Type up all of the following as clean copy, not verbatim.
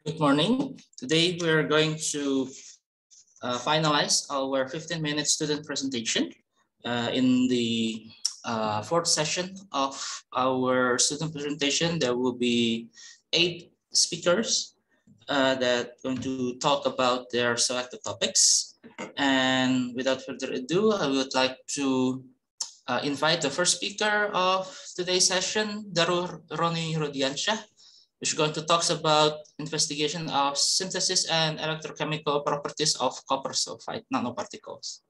Good morning. Today we're going to finalize our 15-minute student presentation in the fourth session of our student presentation. There will be 8 speakers that are going to talk about their selected topics. And without further ado, I would like to invite the first speaker of today's session, Darul Roni Rodiansyah, which is going to talk about investigation of synthesis and electrochemical properties of copper sulfide nanoparticles.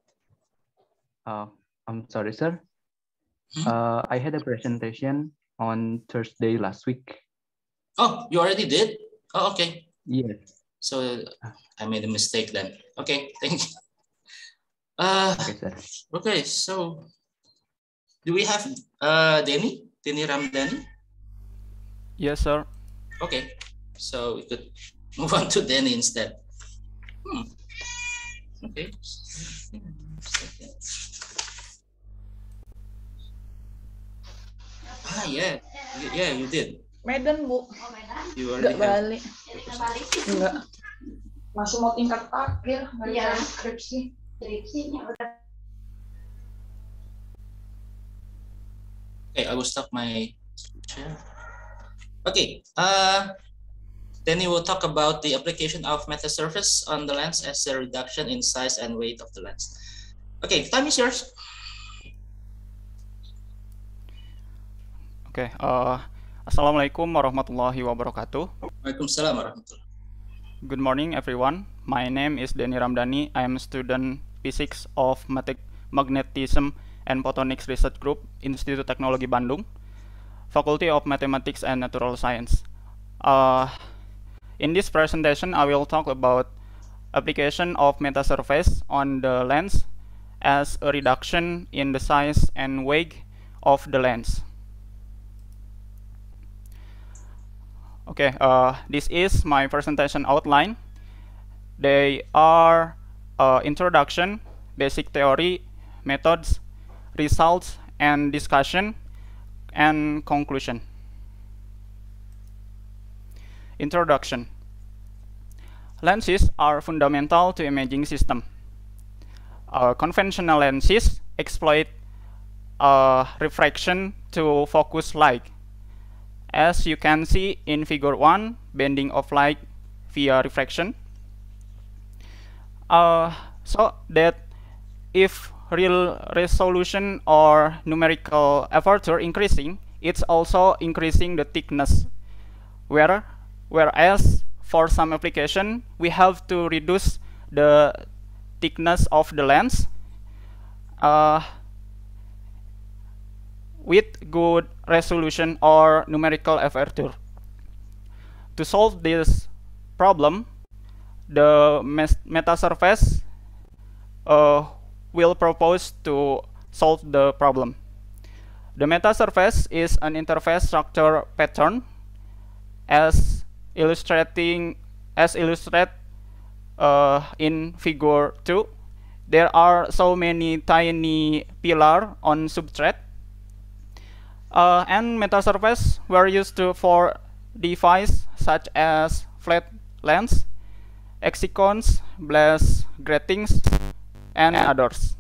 I'm sorry, sir. I had a presentation on Thursday last week. Oh, you already did? Oh, okay. Yes. So I made a mistake then. Okay, thank you. Okay, sir. Okay, so do we have Denny Ramdhani? Yes, sir. Okay, so we could move on to Denny instead. Okay. Yeah, you did. Medan, Bu. You already Nggak balik. Enggak. Masih mau tingkat akhir, nggak skripsi. Okay, I will stop my share. Okay, then we will talk about the application of metasurface on the lens as a reduction in size and weight of the lens. Okay, time is yours. Okay. Assalamualaikum warahmatullahi wabarakatuh. Waalaikumsalam warahmatullahi. Good morning, everyone. My name is Denny Ramdhani. I am a student physics of Magnetism and Photonics Research Group, Institut Teknologi Bandung, Faculty of Mathematics and Natural Science. In this presentation, I will talk about application of metasurface on the lens as a reduction in the size and weight of the lens. Okay, this is my presentation outline. They are introduction, basic theory, methods, results, and discussion, and conclusion. Introduction. Lenses are fundamental to imaging system. Conventional lenses exploit refraction to focus light. As you can see in figure 1, bending of light via refraction. So that if real resolution or numerical aperture increasing, it's also increasing the thickness. Whereas for some application, we have to reduce the thickness of the lens with good resolution or numerical aperture. To solve this problem, the metasurface will propose to solve the problem. The metasurface is an interface structure pattern as illustrated in figure 2. There are so many tiny pillars on substrate. And metasurface were used for devices such as flat lens, hexagons, glass gratings, and others.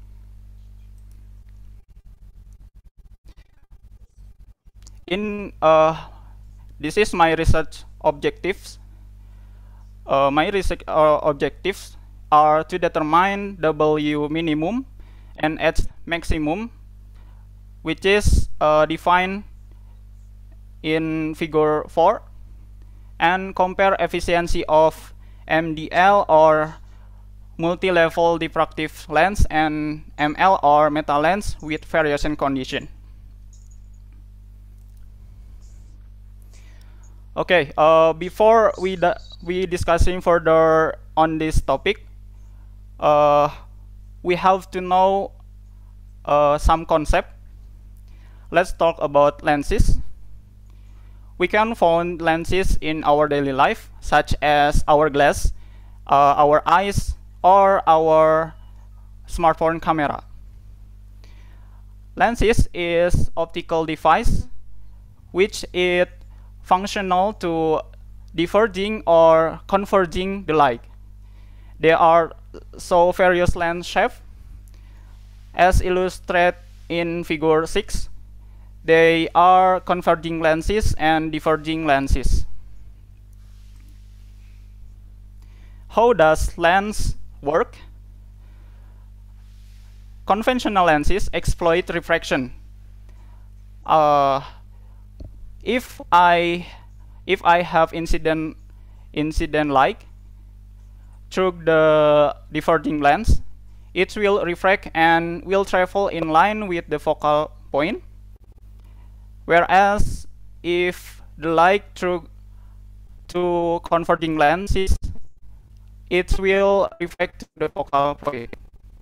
This is my research objectives. My research objectives are to determine W minimum and H maximum, which is defined in figure 4, and compare efficiency of MDL or multi-level diffractive lens and ML or meta lens with variation condition. Okay, before we discussing further on this topic, we have to know some concept. Let's talk about lenses. We can find lenses in our daily life, such as our glass, our eyes, or our smartphone camera. Lenses is optical device which is functional to diverging or converging the light. There are so various lens shapes as illustrated in figure 6. They are converging lenses and diverging lenses. How does lens work? Conventional lenses exploit refraction. If I have incident light through the diverging lens, it will refract and will travel in line with the focal point. Whereas if the light through to converging lenses, it will reflect to the focal point.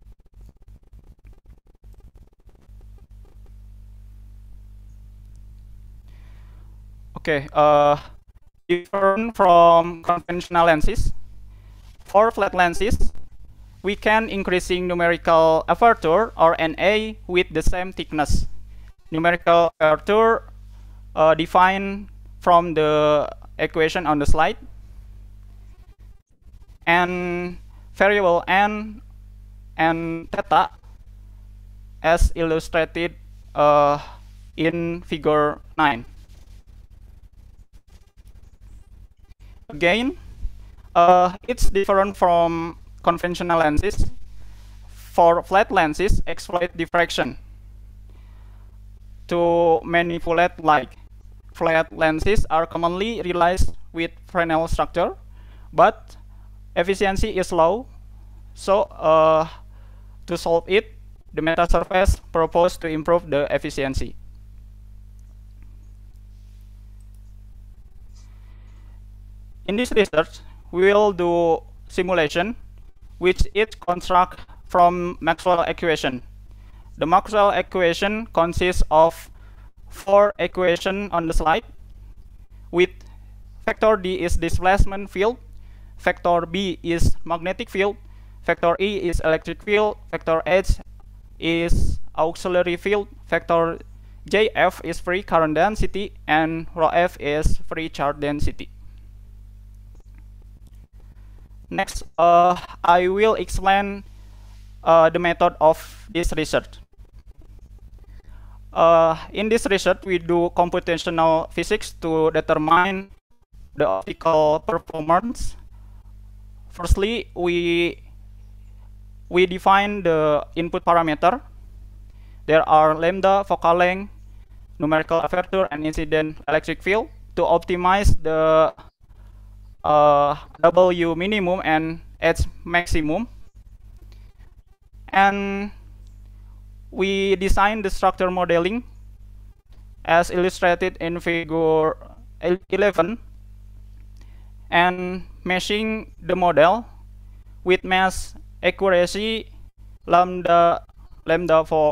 Okay, different from conventional lenses. For flat lenses, we can increasing numerical aperture or NA with the same thickness. Numerical aperture defined from the equation on the slide, and variable n and theta as illustrated in figure 9. Again, it's different from conventional lenses. For flat lenses, exploit diffraction to manipulate light. Flat lenses are commonly realized with Fresnel structure, but efficiency is low. So to solve it, the meta surface proposed to improve the efficiency. In this research, we will do simulation, which is construct from Maxwell equation. The Maxwell equation consists of 4 equations on the slide, with vector D is displacement field, vector B is magnetic field, vector E is electric field, vector H is auxiliary field, vector JF is free current density, and rho F is free charge density. Next, I will explain the method of this research. In this research, we do computational physics to determine the optical performance. Firstly, we define the input parameter. There are lambda, focal length, numerical aperture, and incident electric field to optimize the W minimum and H maximum. And we design the structure modeling as illustrated in figure 11 and meshing the model with mesh accuracy lambda for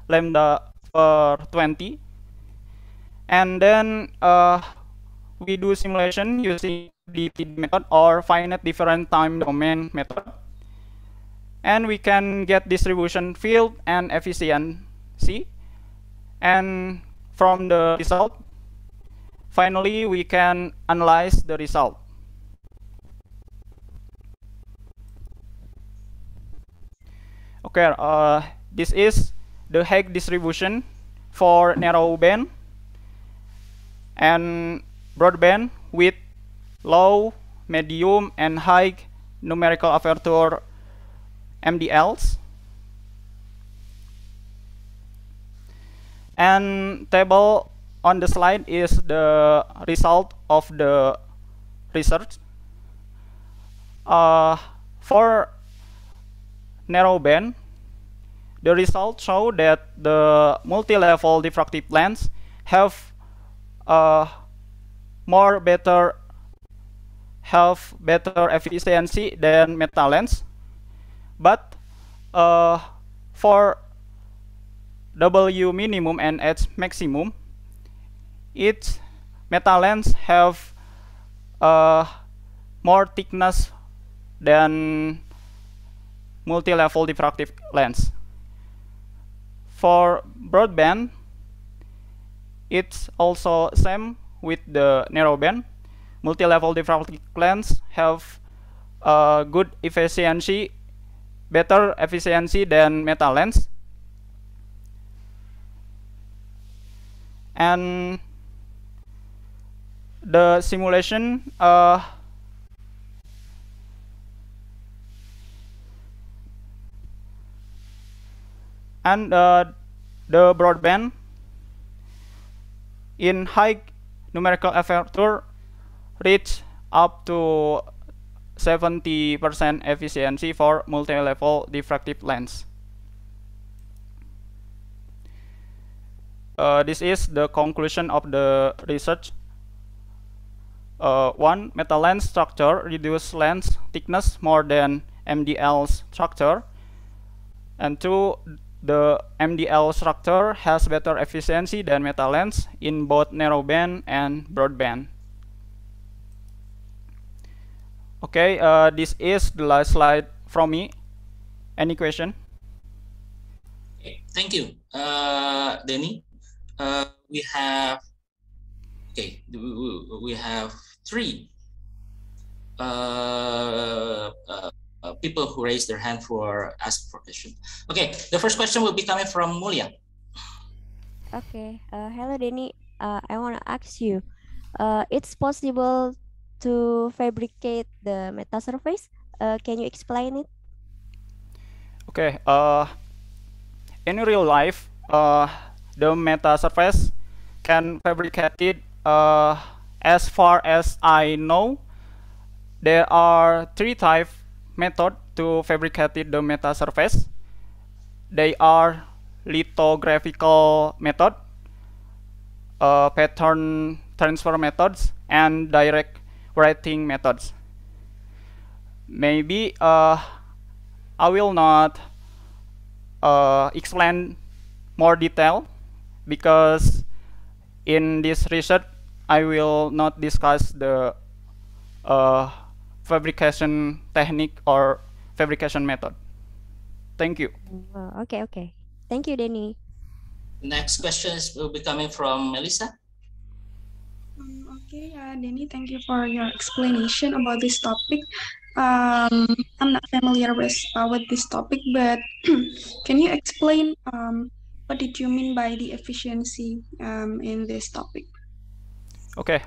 20, and then we do simulation using DTD method or finite different time domain method, and we can get distribution field and efficiency, and from the result finally we can analyze the result. Okay, this is the Higgs distribution for narrow band and broadband with low, medium, and high numerical aperture MDLs. And table on the slide is the result of the research. For narrow band, the results show that the multi-level diffractive lens have better efficiency than meta lens, but for W minimum and H maximum, its meta lens have more thickness than multi-level diffractive lens. For broadband, it's also same with the narrow band. multi-level diffractive lens have good efficiency, better efficiency than metal lens. And the simulation and the broadband in high numerical aperture reach up to 70% efficiency for multi-level diffractive lens. This is the conclusion of the research. 1. Metal lens structure reduce lens thickness more than MDL structure. And 2. The MDL structure has better efficiency than metal lens in both narrowband and broadband. Okay, this is the last slide from me. Any question? Okay, thank you, Denny. We have we have 3 people who raised their hand for asking for question. Okay, the first question will be coming from Mulia. Okay, hello Denny. I want to ask you, it's possible to fabricate the meta surface? Can you explain it? Okay, in real life, the meta surface can fabricated. As far as I know, there are 3 type method to fabricate the meta surface. They are lithographical method, pattern transfer methods, and direct writing methods. Maybe I will not explain more detail because in this research I will not discuss the fabrication technique or fabrication method. Thank you. Okay. Thank you, Denny. Next question will be coming from Melissa. Okay, Denny, thank you for your explanation about this topic. I'm not familiar with this topic, but can you explain what did you mean by the efficiency in this topic? Okay.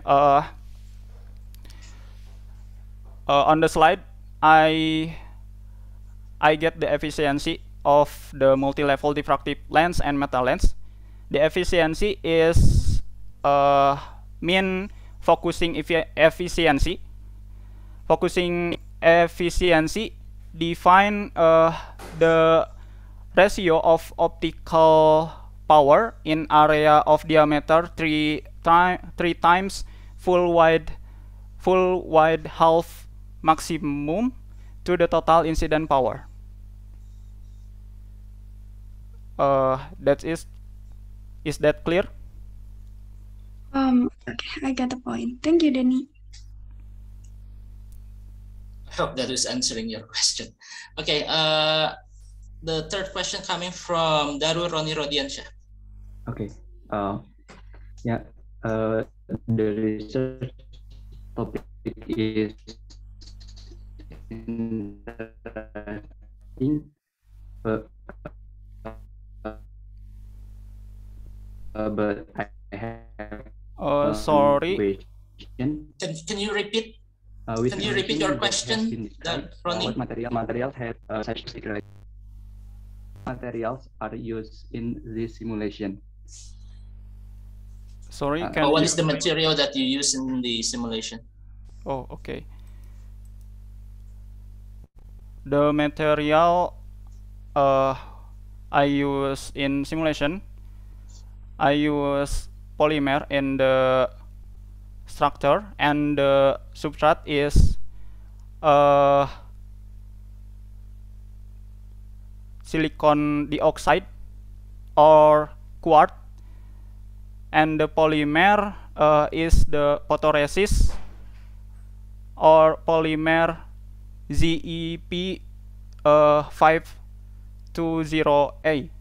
On the slide, I get the efficiency of the multi-level diffractive lens and metal lens. The efficiency is mean focusing efficiency. Focusing efficiency define the ratio of optical power in area of diameter 3 times full wide half maximum to the total incident power. Is that clear? Okay, I get the point. Thank you, Denny. I hope that is answering your question. Okay, the third question coming from Darul Roni Rodiansyah. Okay, yeah, the research topic is interesting, but I have sorry. question. Can you repeat? Can you repeat your question, Ronnie? What materials have such secret materials are used in this simulation? Sorry, what is the material that you use in the simulation? Oh, okay. The material I use in simulation, I use polymer in the structure, and the substrate is silicon dioxide or quartz, and the polymer is the photoresist or polymer ZEP 520A.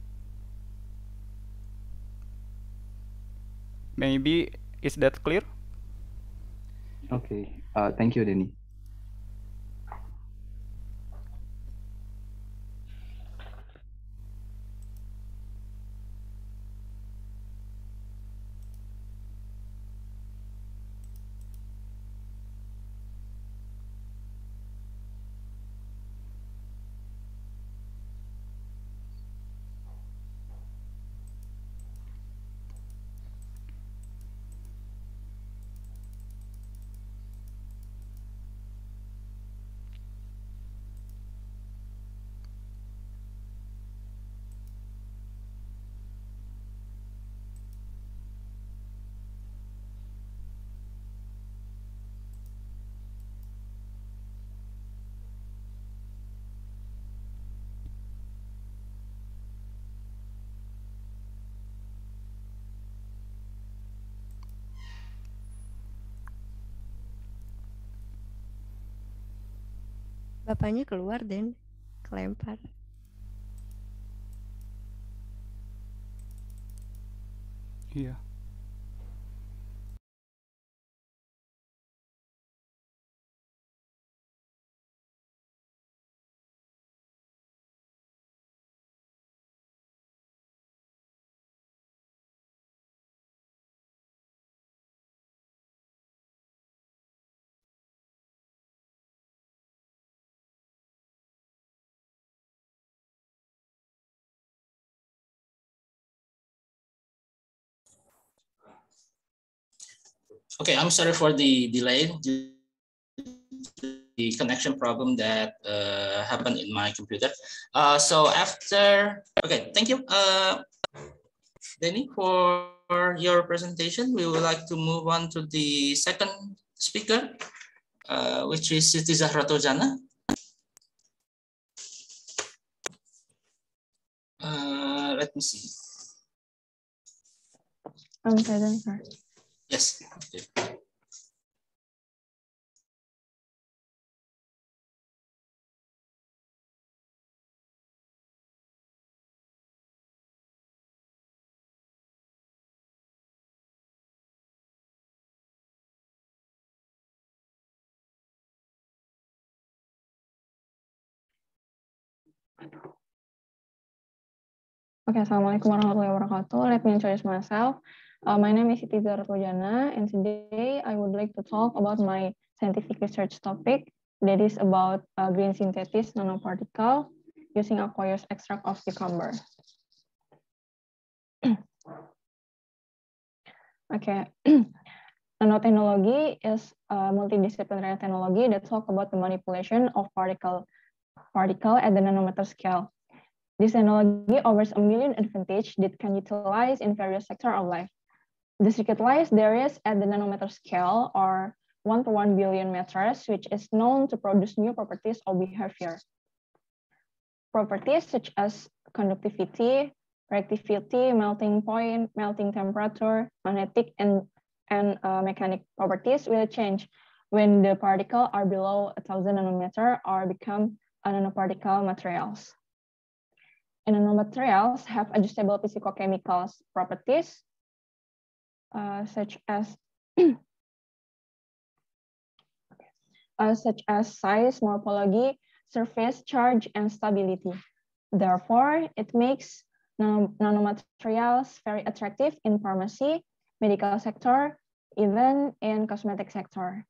Maybe is that clear? Okay, thank you, Denny. Bapaknya keluar dan kelempar. Iya. Okay, I'm sorry for the delay, the connection problem that happened in my computer. So after, okay, thank you, Denny, for your presentation. We would like to move on to the second speaker, which is Siti Zahratul Jannah. Let me see. I'm present, sir. Yes. Okay. Okay, Assalamualaikum warahmatullahi wabarakatuh. Let me introduce myself. My name is Siti Zahratul Jannah, and today I would like to talk about my scientific research topic that is about green synthesis nanoparticle using aqueous extract of cucumber. Okay, nanotechnology is a multidisciplinary technology that talks about the manipulation of particle at the nanometer scale. This technology offers a million advantages that can utilize in various sectors of life. The circuit-wise areas at the nanometer scale are 1 to 1 billion meters, which is known to produce new properties of behavior. Properties such as conductivity, reactivity, melting point, melting temperature, magnetic and mechanic properties will change when the particles are below 1,000 nanometer or become nanoparticle materials. And nanomaterials have adjustable physicochemical properties such as size, morphology, surface charge, and stability. Therefore, it makes nanomaterials very attractive in pharmacy, medical sector, even in cosmetic sector.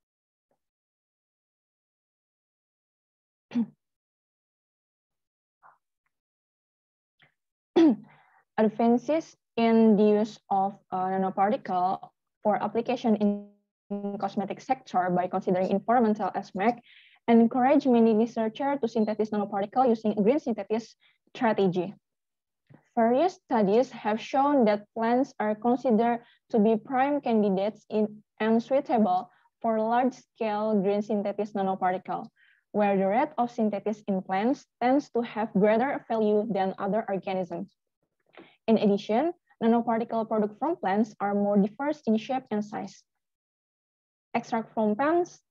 Advances in the use of nanoparticle for application in cosmetic sector by considering environmental aspect and encourage many researchers to synthesize nanoparticle using a green synthesis strategy. Various studies have shown that plants are considered to be prime candidates and suitable for large-scale green synthesis nanoparticle, where the rate of synthesis in plants tends to have greater value than other organisms. In addition, nanoparticle products from plants are more diverse in shape and size. Extract from plants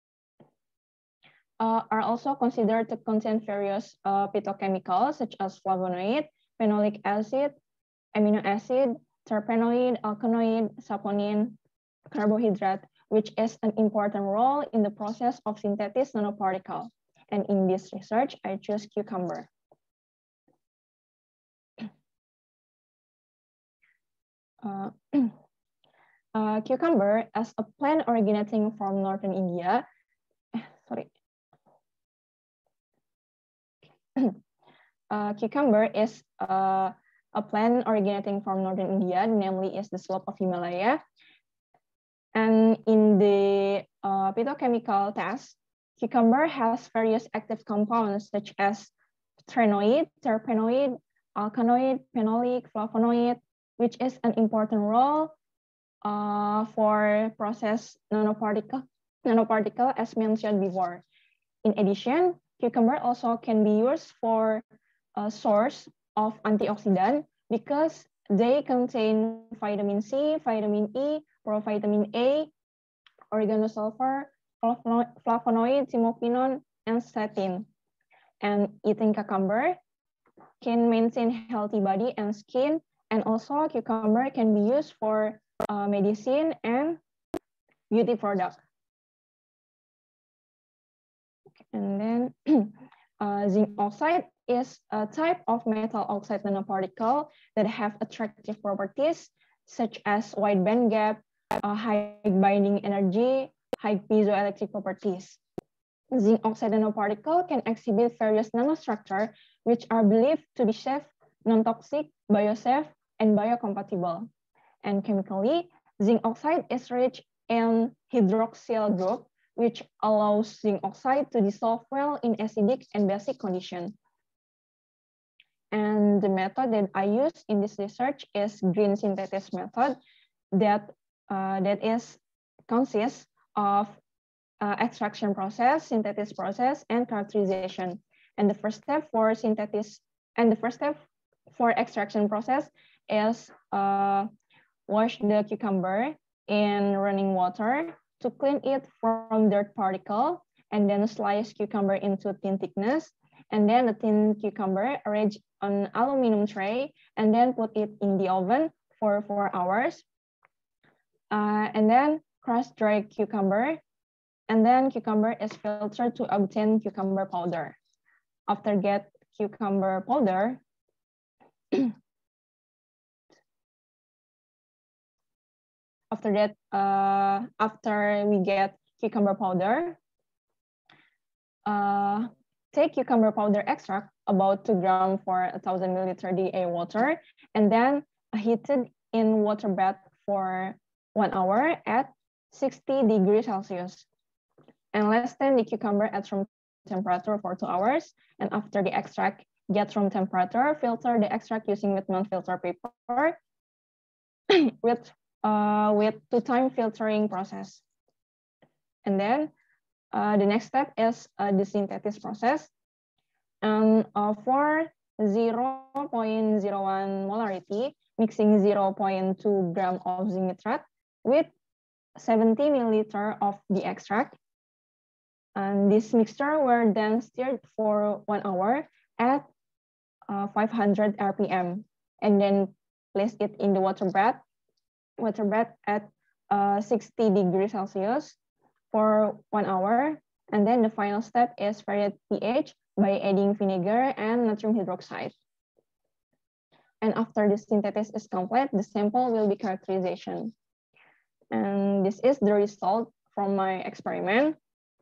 are also considered to contain various phytochemicals such as flavonoid, phenolic acid, amino acid, terpenoid, alkaloid, saponin, carbohydrate, which is an important role in the process of synthesis nanoparticle. And in this research, I choose cucumber. Cucumber, as a plant originating from northern India, cucumber is a plant originating from northern India, namely is the slope of Himalaya. And in the phytochemical test, cucumber has various active compounds such as terpenoid, alkaloid, phenolic, flavonoid, which is an important role for process nanoparticle as mentioned before. In addition, cucumber also can be used for a source of antioxidant because they contain vitamin C, vitamin E, provitamin A, organosulfur, flavonoid, timoquinone, and statin. And eating cucumber can maintain healthy body and skin, and also cucumber can be used for medicine and beauty product. And then zinc oxide is a type of metal oxide nanoparticle that have attractive properties such as wide band gap, high binding energy, high piezoelectric properties. Zinc oxide nanoparticle can exhibit various nanostructures which are believed to be safe, non-toxic, biosafe, and biocompatible. And chemically, zinc oxide is rich in hydroxyl group, which allows zinc oxide to dissolve well in acidic and basic condition. And the method that I use in this research is green synthesis method that consists of extraction process, synthesis process, and characterization. And the first step for extraction process is wash the cucumber in running water to clean it from dirt particle, and then slice cucumber into thin thickness, and then the thin cucumber arrange on aluminum tray, and then put it in the oven for 4 hours. And then crush dry cucumber, and then cucumber is filtered to obtain cucumber powder. After get cucumber powder, after we get cucumber powder, take cucumber powder extract about 2 grams for 1,000 milliliter DA water, and then heat it in water bath for 1 hour at 60 degrees Celsius. And let's stand the cucumber at room temperature for 2 hours. And after the extract gets room temperature, filter the extract using Whitman filter paper with 2-time filtering process. And then the next step is the synthesis process. And for 0.01 molarity, mixing 0.2 gram of zinc nitrate with 70 milliliter of the extract. And this mixture were then stirred for 1 hour at 500 RPM, and then place it in the water bath at 60 degrees Celsius for 1 hour. And then the final step is vary pH by adding vinegar and natrium hydroxide. And after the synthesis is complete, the sample will be characterization. And this is the result from my experiment.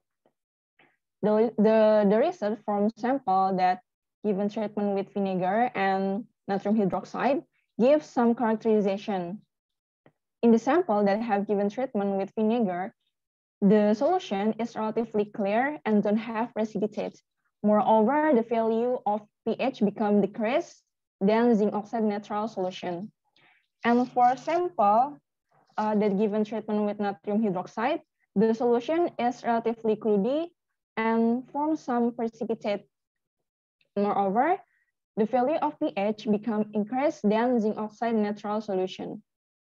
The result from sample that given treatment with vinegar and natrium hydroxide gives some characterization. In the sample that have given treatment with vinegar, the solution is relatively clear and don't have precipitate. Moreover, the value of pH become decreased than zinc oxide neutral solution. And for sample that given treatment with natrium hydroxide, the solution is relatively cloudy and forms some precipitate. Moreover, the value of pH become increased than zinc oxide neutral solution.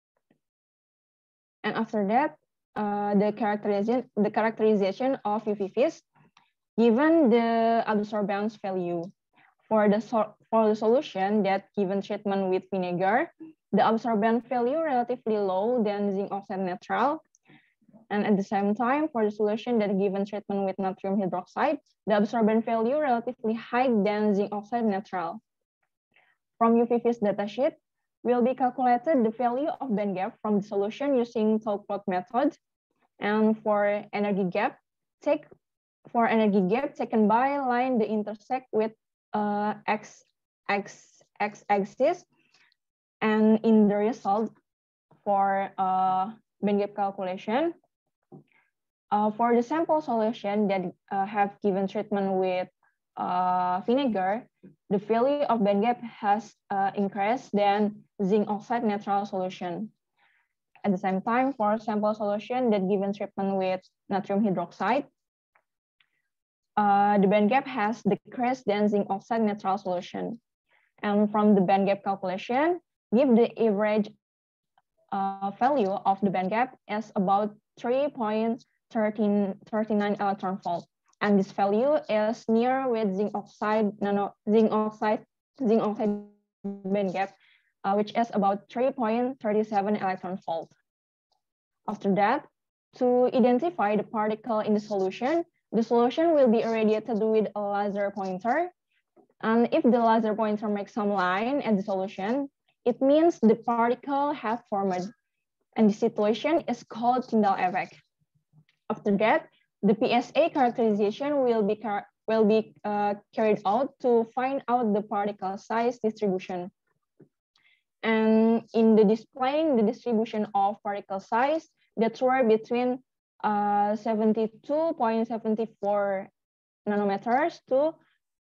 And after that, the characterization of UV-Vis given the absorbance value. For the solution that given treatment with vinegar, the absorbance value relatively low than zinc oxide neutral. And at the same time, for the solution that given treatment with natrium hydroxide, the absorbance value relatively high than zinc oxide natural. From UVV's datasheet, will be calculated the value of band gap from the solution using tau plot method. And for energy gap, taken by line the intersect with x-axis, and in the result for band gap calculation, for the sample solution that have given treatment with vinegar, the value of band gap has increased than zinc oxide natural solution. At the same time, for sample solution that given treatment with natrium hydroxide, the band gap has decreased than zinc oxide natural solution. And from the band gap calculation, give the average value of the band gap as about 3.39 electron volt. And this value is near with zinc oxide band gap, which is about 3.37 electron volt. After that, to identify the particle in the solution will be irradiated with a laser pointer. And if the laser pointer makes some line at the solution, it means the particle have formed. And the situation is called Tyndall effect. After that, the PSA characterization will be carried out to find out the particle size distribution. And in the displaying the distribution of particle size, that were between 72.74 nanometers to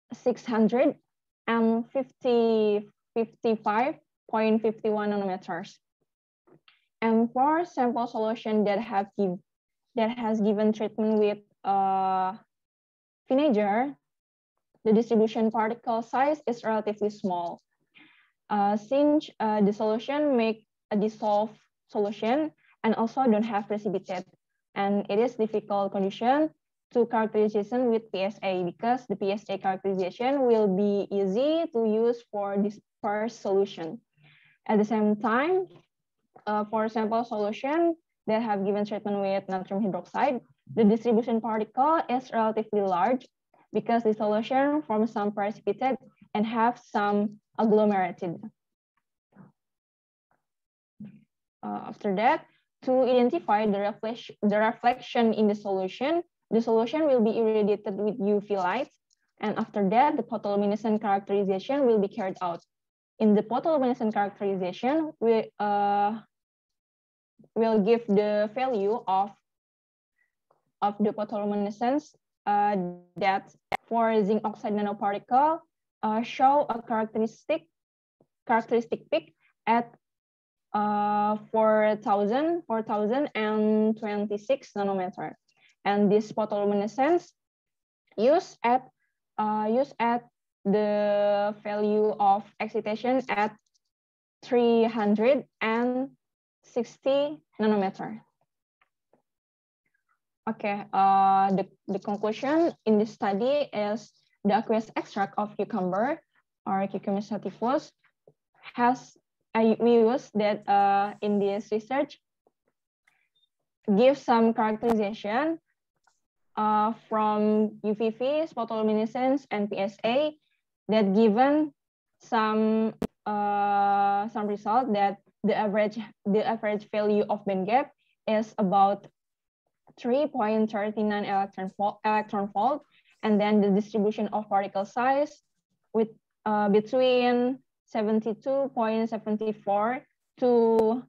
655.51 nanometers. And for sample solution that has given treatment with vinegar, the distribution particle size is relatively small. Since the solution make a dissolved solution and also don't have precipitate, and it is difficult condition to characterization with PSA because the PSA characterization will be easy to use for dispersed solution. At the same time, for sample solution that have given treatment with natrium hydroxide, the distribution particle is relatively large because the solution forms some precipitate and have some agglomerated. After that, to identify the reflection in the solution will be irradiated with UV light. And after that, the photoluminescent characterization will be carried out. In the photoluminescent characterization, we will give the value of the photoluminescence that for zinc oxide nanoparticle show a characteristic peak at 4026 nanometer, and this photoluminescence used at the value of excitation at 360 nanometer. Okay, the conclusion in this study is the aqueous extract of cucumber or Cucumis sativus we use that in this research give some characterization from UVV, photoluminescence, and PSA that given some result that the average value of band gap is about 3.39 electron volt, and then the distribution of particle size with between 72.74 to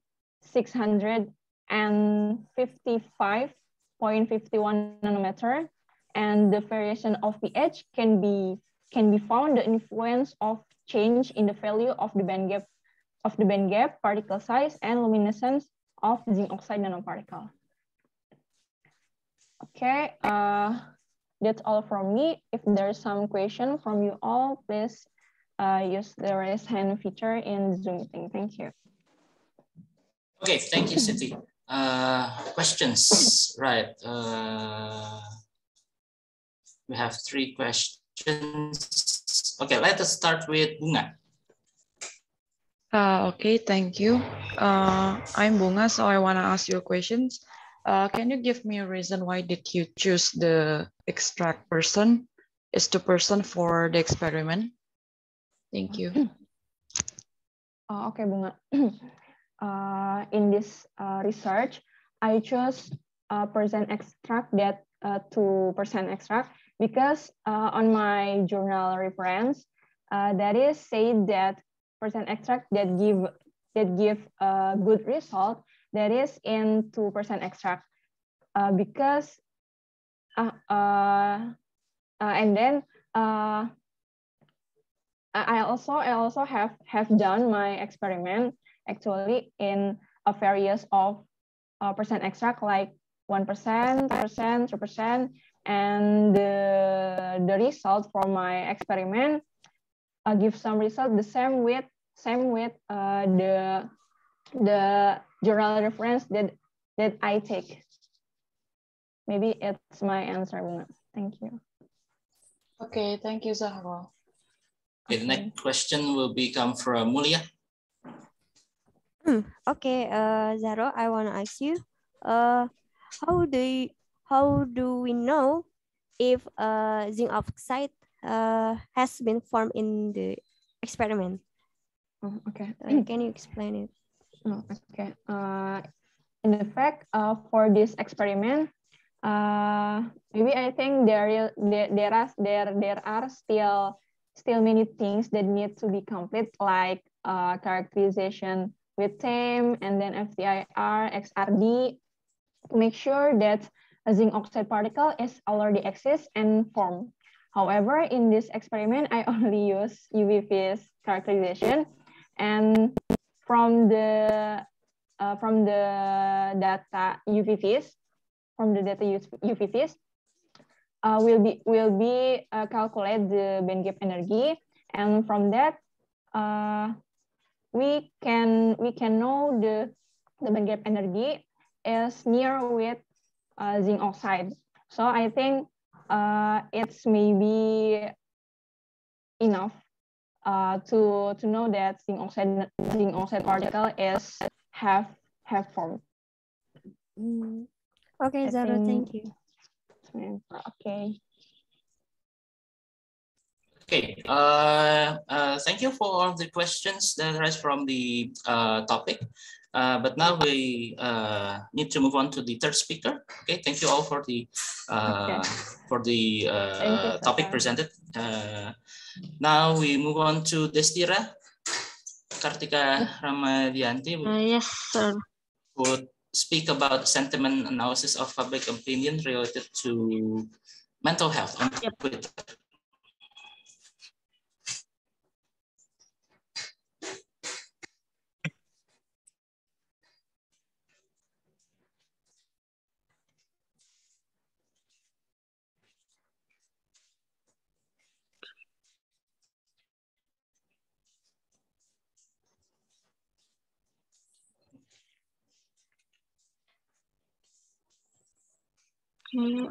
655.51 nanometer, and the variation of pH can be found the influence of change in the value of the band gap, particle size, and luminescence of zinc oxide nanoparticle. Okay, that's all from me. If there's some question from you all, please use the raise hand feature in Zoom meeting. Thank you. Okay, thank you, Siti. Questions, right? We have 3 questions. Okay, let us start with Bunga. Okay, thank you. I'm Bunga, so I want to ask you questions. Can you give me a reason why did you choose the extract person as the person for the experiment? Thank you. Okay, Bunga. In this research, I chose percent extract that 2% extract because on my journal reference, that is said that percent extract that give a good result that is in 2% extract because and then I also have done my experiment actually in a various of percent extract like 1%, 2%, 3%, and the result from my experiment give some result the same with the journal reference that I take. Maybe it's my answer, Bunga. Thank you. Okay, thank you, Zahra. Okay, the next question will come from Mulia. Okay, Zahra, I want to ask you, how do we know if zinc oxide has been formed in the experiment? Oh, okay. Can you explain it? Oh, okay. In fact, for this experiment, maybe I think there are still many things that need to be complete, like characterization with TAME and then FTIR, XRD, to make sure that a zinc oxide particle is already exists and formed. However, in this experiment, I only use UV-Vis characterization, and from the data UV-Vis, will be calculate the band gap energy, and from that we can know the band gap energy is near with zinc oxide. So I think it's maybe enough to know that zinc oxide particle is have formed. Okay, Zahra, thank you. Okay. Okay, thank you for all the questions that arise from the topic. But now we need to move on to the third speaker. Okay, thank you all for the topic presented. Now we move on to Destira Kartika Ramadianti. Yes, sir. Would speak about sentiment analysis of public opinion related to mental health on Twitter. Okay.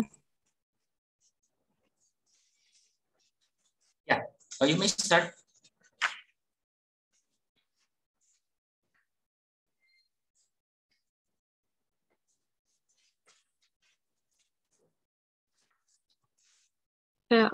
Yeah. You may start. Okay.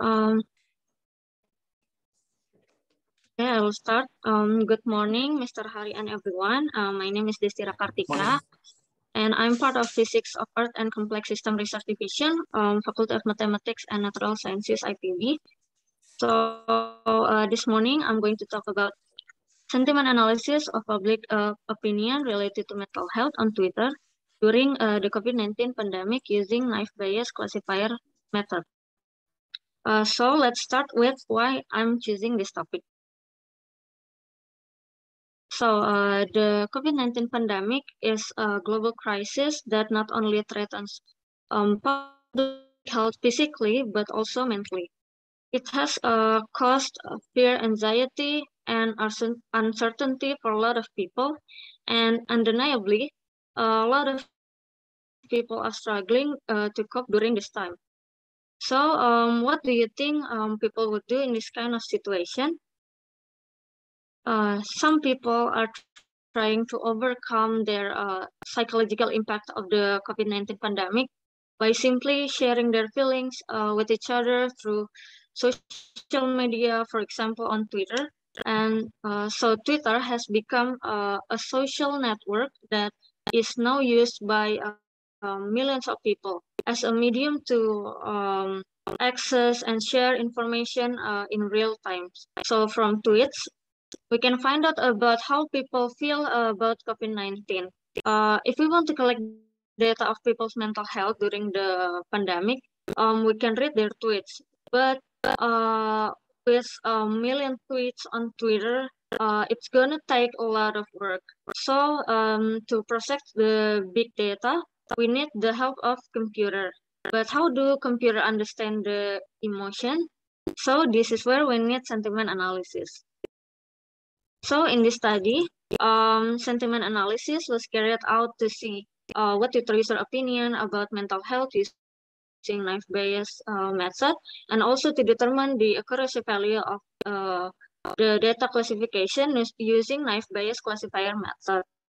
Okay, I will start. Good morning, Mr. Hari and everyone. My name is Destira Kartika, and I'm part of Physics of Earth and Complex System Research Division, Faculty of Mathematics and Natural Sciences, IPB. So this morning, I'm going to talk about sentiment analysis of public opinion related to mental health on Twitter during the COVID-19 pandemic using naive Bayes classifier method. So let's start with why I'm choosing this topic. So the COVID-19 pandemic is a global crisis that not only threatens public health physically, but also mentally. It has caused fear, anxiety, and uncertainty for a lot of people. And undeniably, a lot of people are struggling to cope during this time. So what do you think people would do in this kind of situation? Some people are trying to overcome their psychological impact of the COVID-19 pandemic by simply sharing their feelings with each other through social media, for example, on Twitter. And so Twitter has become a social network that is now used by millions of people as a medium to access and share information in real time. So from tweets, we can find out about how people feel about COVID-19. If we want to collect data of people's mental health during the pandemic, we can read their tweets. But with a million tweets on Twitter, it's gonna take a lot of work. So to process the big data, we need the help of computer. But how do computer understand the emotion? So this is where we need sentiment analysis. So in this study, sentiment analysis was carried out to see what Twitter user opinion about mental health using knife-Bayes method, and also to determine the accuracy value of the data classification using knife-Bayes classifier method.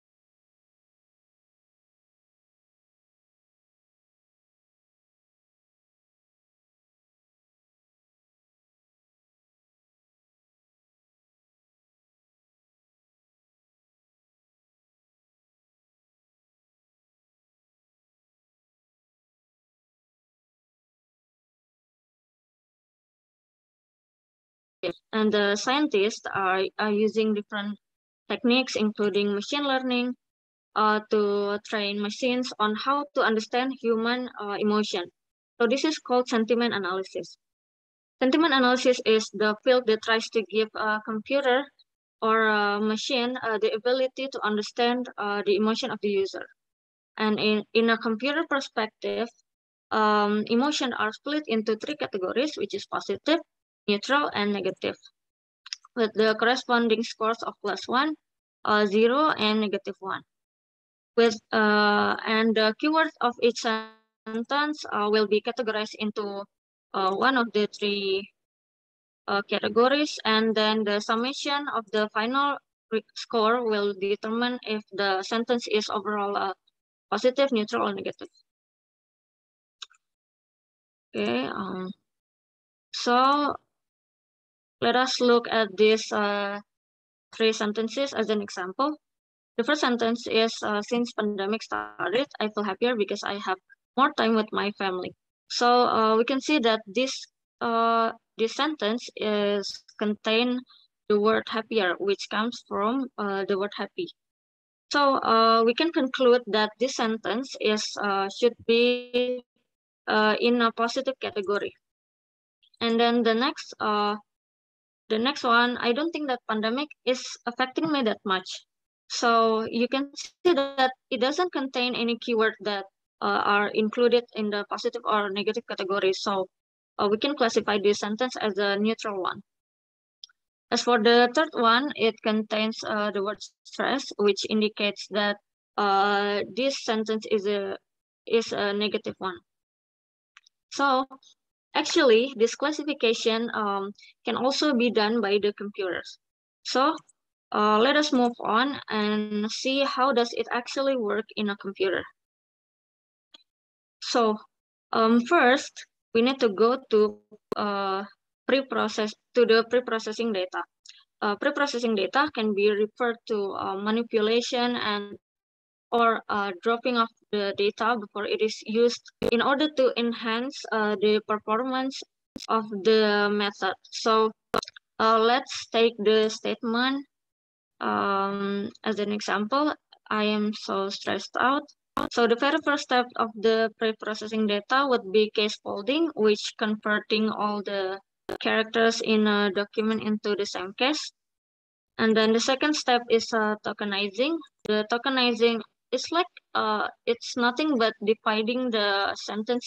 And the scientists are using different techniques, including machine learning, to train machines on how to understand human emotion. So this is called sentiment analysis. Sentiment analysis is the field that tries to give a computer or a machine the ability to understand the emotion of the user. And in a computer perspective, emotions are split into three categories, which is positive, neutral, and negative, with the corresponding scores of +1, 0, and -1. With and the keywords of each sentence will be categorized into one of the three categories, and then the summation of the final score will determine if the sentence is overall positive, neutral, or negative. Okay, so let us look at these three sentences as an example. The first sentence is, since pandemic started, I feel happier because I have more time with my family. So we can see that this sentence is contain the word happier, which comes from the word happy. So we can conclude that this sentence is should be in a positive category. And then the next one, I don't think that pandemic is affecting me that much. So you can see that it doesn't contain any keyword that are included in the positive or negative category. So we can classify this sentence as a neutral one. As for the third one, it contains the word stress, which indicates that this sentence is a negative one. So actually, this classification can also be done by the computers. So let us move on and see how does it actually work in a computer. So first, we need to go to the pre-processing data. Pre-processing data can be referred to manipulation and or dropping of the data before it is used in order to enhance the performance of the method. So let's take the statement as an example. I am so stressed out. So the very first step of the pre-processing data would be case folding, which converting all the characters in a document into the same case. And then the second step is tokenizing. The tokenizing is like it's nothing but dividing the sentence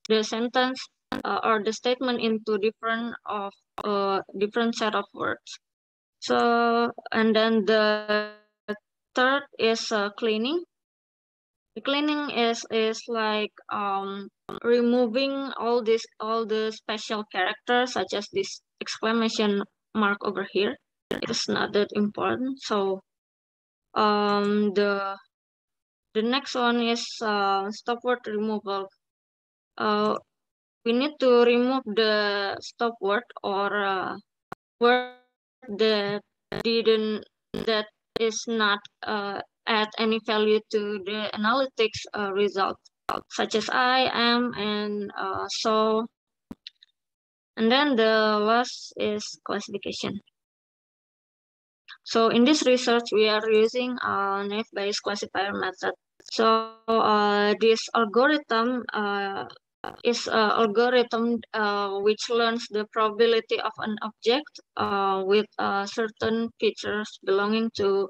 or the statement into different set of words. So and then the third is cleaning. The cleaning is like removing all the special characters, such as this exclamation mark over here. It is not that important. So The next one is stop word removal. We need to remove the stop word or word that is not add any value to the analytics result, such as I, am, and so. And then the last is classification. So in this research, we are using a naive-Bayes classifier method. So this algorithm is an algorithm which learns the probability of an object with certain features belonging to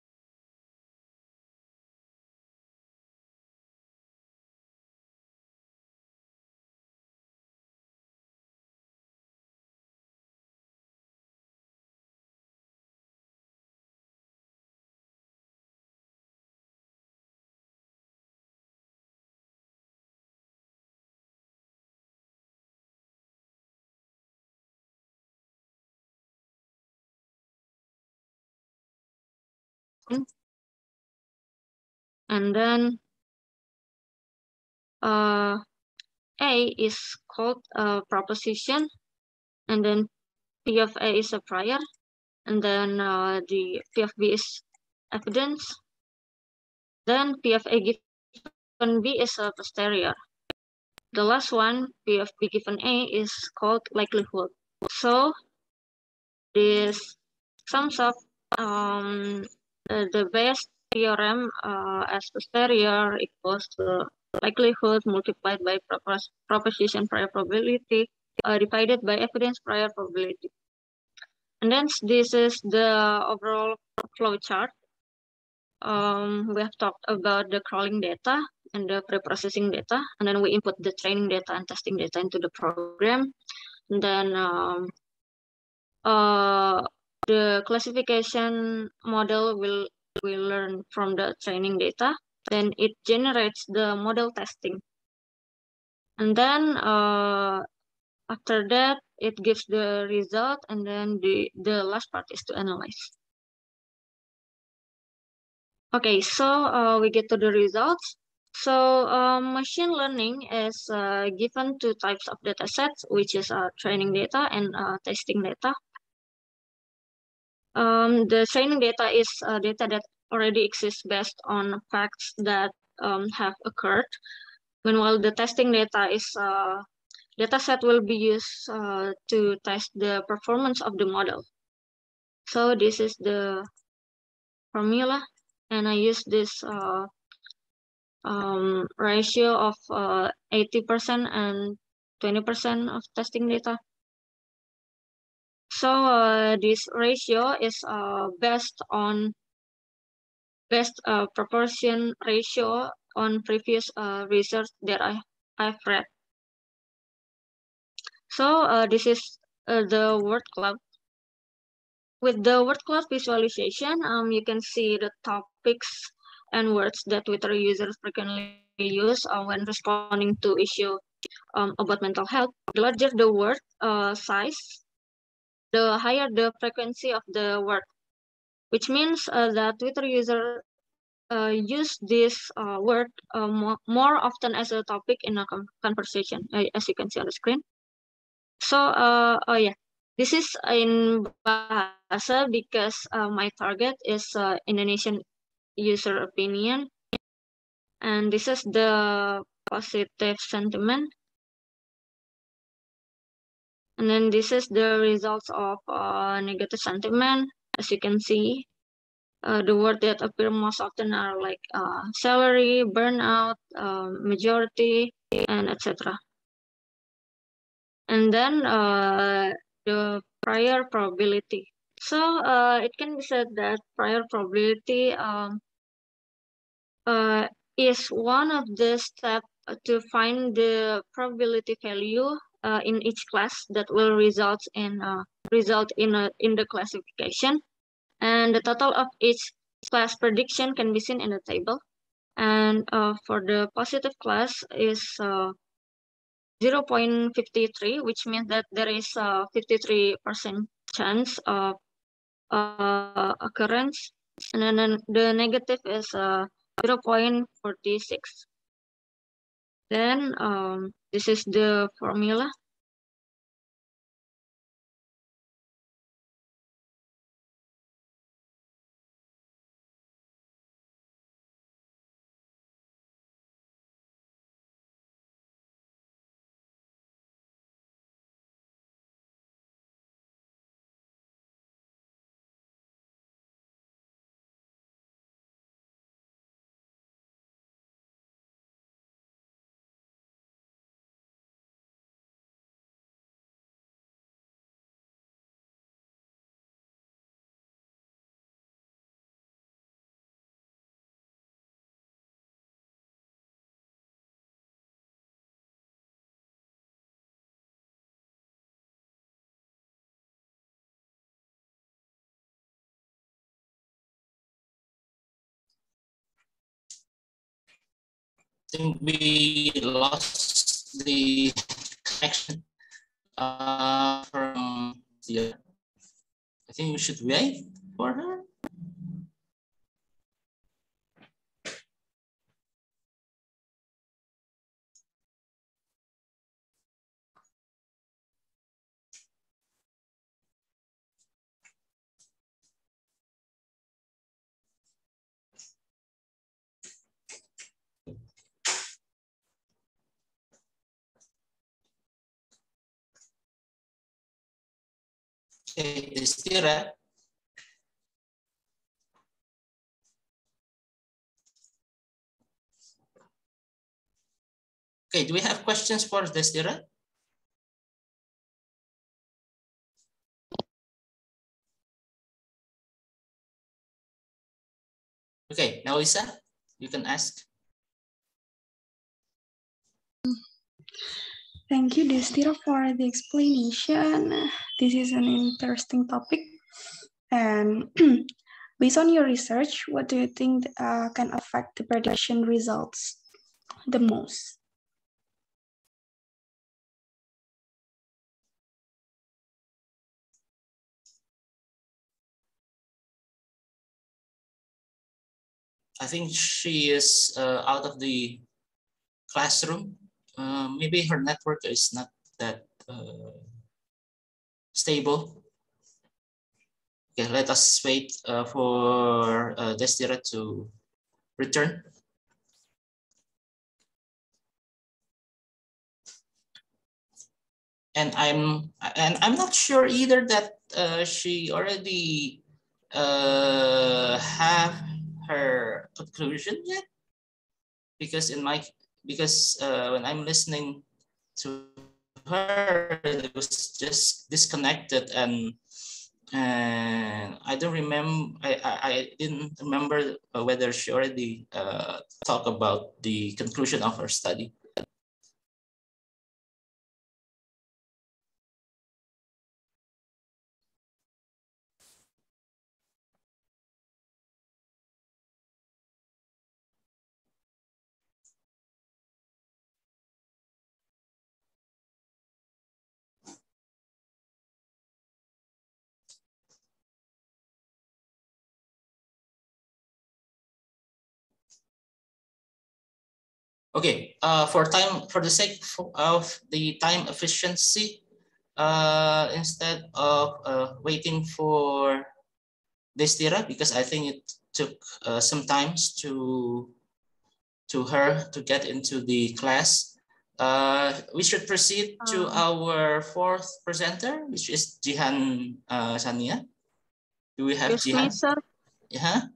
and then A is called a proposition, and then P of A is a prior, and then the P of B is evidence. Then P of A given B is a posterior. The last one, P of B given A, is called likelihood. So this sums up the Bayes theorem as posterior equals to likelihood multiplied by proposition prior probability divided by evidence prior probability. And then this is the overall flow chart. We have talked about the crawling data and the pre-processing data, and then we input the training data and testing data into the program. And then the classification model will learn from the training data. Then it generates the model testing. And then after that, it gives the result, and then the last part is to analyze. Okay, so we get to the results. So machine learning is given two types of data sets, which is training data and testing data. The training data is data that already exists based on facts that have occurred. Meanwhile, the testing data is data set will be used to test the performance of the model. So this is the formula, and I use this ratio of 80% and 20% of testing data. So this ratio is based proportion ratio on previous research that I've read. So this is the word cloud. With the word cloud visualization, you can see the topics and words that Twitter users frequently use when responding to issue about mental health. The larger the word size, the higher the frequency of the word, which means that Twitter users use this word more often as a topic in a conversation, as you can see on the screen. So, oh yeah, this is in Bahasa because my target is Indonesian user opinion. And this is the positive sentiment. And then this is the results of negative sentiment. As you can see, the words that appear most often are like salary, burnout, majority, and etc. And then the prior probability. So it can be said that prior probability is one of the steps to find the probability value in each class that will result in the classification, and the total of each class prediction can be seen in the table. And for the positive class is 0.53, which means that there is a 53% chance of occurrence. And then the negative is 0.46. Then this is the formula. I think we lost the connection from the. I think we should wait for her. Okay, Destira. Okay, do we have questions for Destira? Okay, now Lisa, you can ask. Thank you, Destira, for the explanation. This is an interesting topic. And based on your research, what do you think can affect the prediction results the most? I think she is out of the classroom. Maybe her network is not that stable. Okay, let us wait for Destira to return. And I'm not sure either that she already have her conclusion yet, because when I'm listening to her, it was just disconnected, and I don't remember. I didn't remember whether she already talked about the conclusion of her study. Okay, for the sake of the time efficiency, instead of waiting for Destira, because I think it took some time to her to get into the class, we should proceed to our fourth presenter, which is Jihan Sania. Do we have Jihan? Me, sir. Yeah.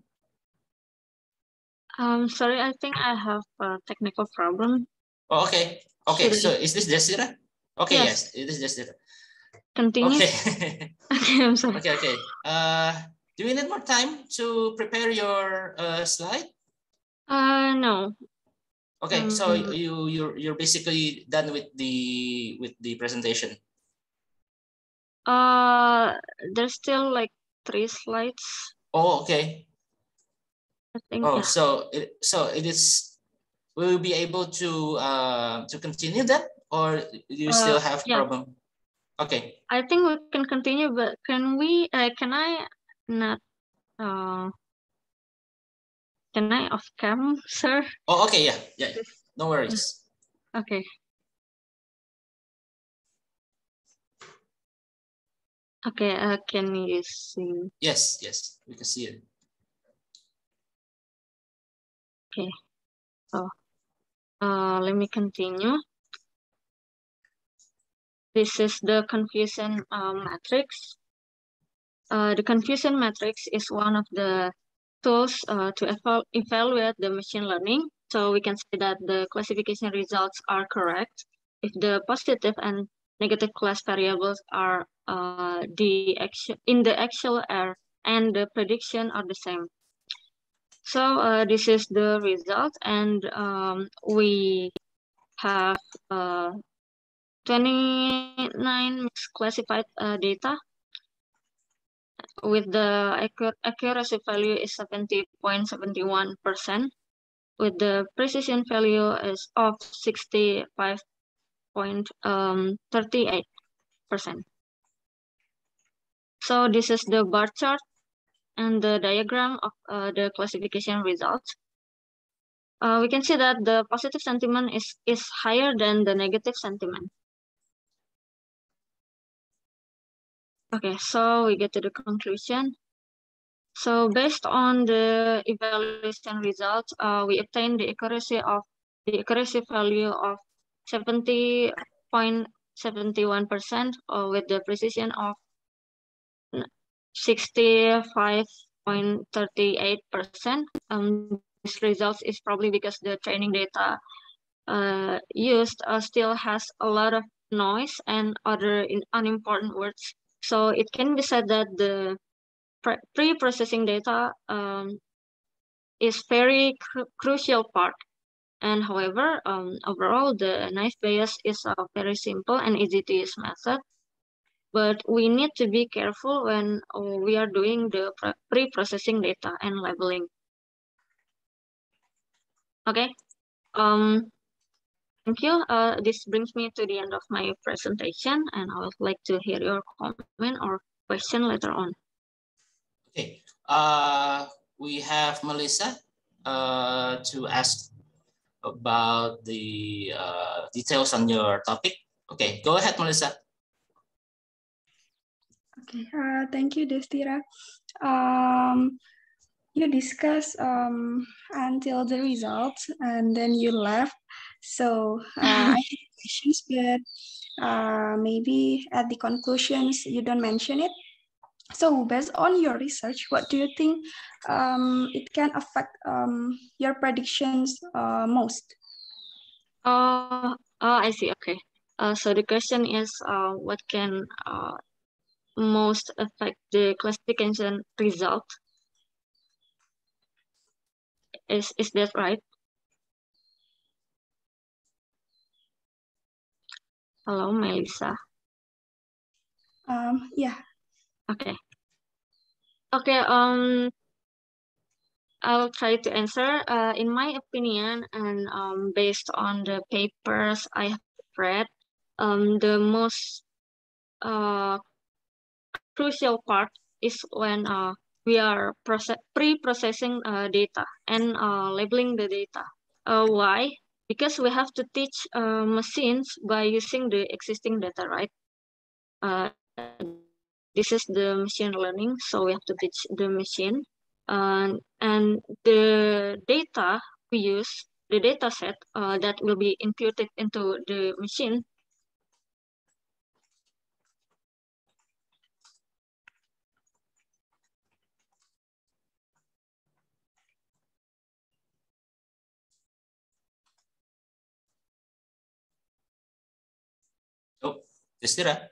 Sorry, I think I have a technical problem. Oh, okay. Okay, so is this Destira? Okay, yes, it is Destira. Continue. Okay. Okay, I'm sorry. Okay. Do you need more time to prepare your slide? No. Okay, so you're basically done with the presentation. There's still like 3 slides. Oh, okay. I think. Oh, yeah. so it is. Will you be able to continue that, or do you still have problem? Okay. I think we can continue, but can we? Can I not Can I off cam, sir? Oh, okay, yeah. No worries. Okay. Okay, can you see? Yes, we can see it. Okay. So, let me continue. This is the confusion matrix. The confusion matrix is one of the tools to evaluate the machine learning. So we can say that the classification results are correct if the positive and negative class variables are in the actual error and the prediction are the same. So this is the result, and we have 29 misclassified data with the accuracy value is 70.71%, with the precision value is of 65.38%. So this is the bar chart and the diagram of the classification results. We can see that the positive sentiment is higher than the negative sentiment. Okay, so we get to the conclusion. So based on the evaluation results, we obtained the accuracy value of 70.71% with the precision of 65.38%. This result is probably because the training data used still has a lot of noise and other unimportant words. So it can be said that the pre-processing data is very crucial part. And however, overall, the naive Bayes is a very simple and easy to use method. But we need to be careful when we are doing the pre-processing data and labeling. Okay. Thank you. This brings me to the end of my presentation, and I would like to hear your comment or question later on. Okay. We have Melissa to ask about the details on your topic. Okay, go ahead, Melissa. Okay, thank you, Destira. You discussed until the results and then you left. So I have questions, but maybe at the conclusions you don't mention it. So based on your research, what do you think it can affect your predictions most? I see. Okay. So the question is, what can most affect the classification result? Is that right? Hello, Melissa. Yeah. Okay. Okay. I'll try to answer. In my opinion, and based on the papers I have read, the most crucial part is when we are pre-processing data and labeling the data. Why? Because we have to teach machines by using the existing data, right? This is the machine learning, so we have to teach the machine. And the data we use, the data set that will be imputed into the machine, Oh, Destira.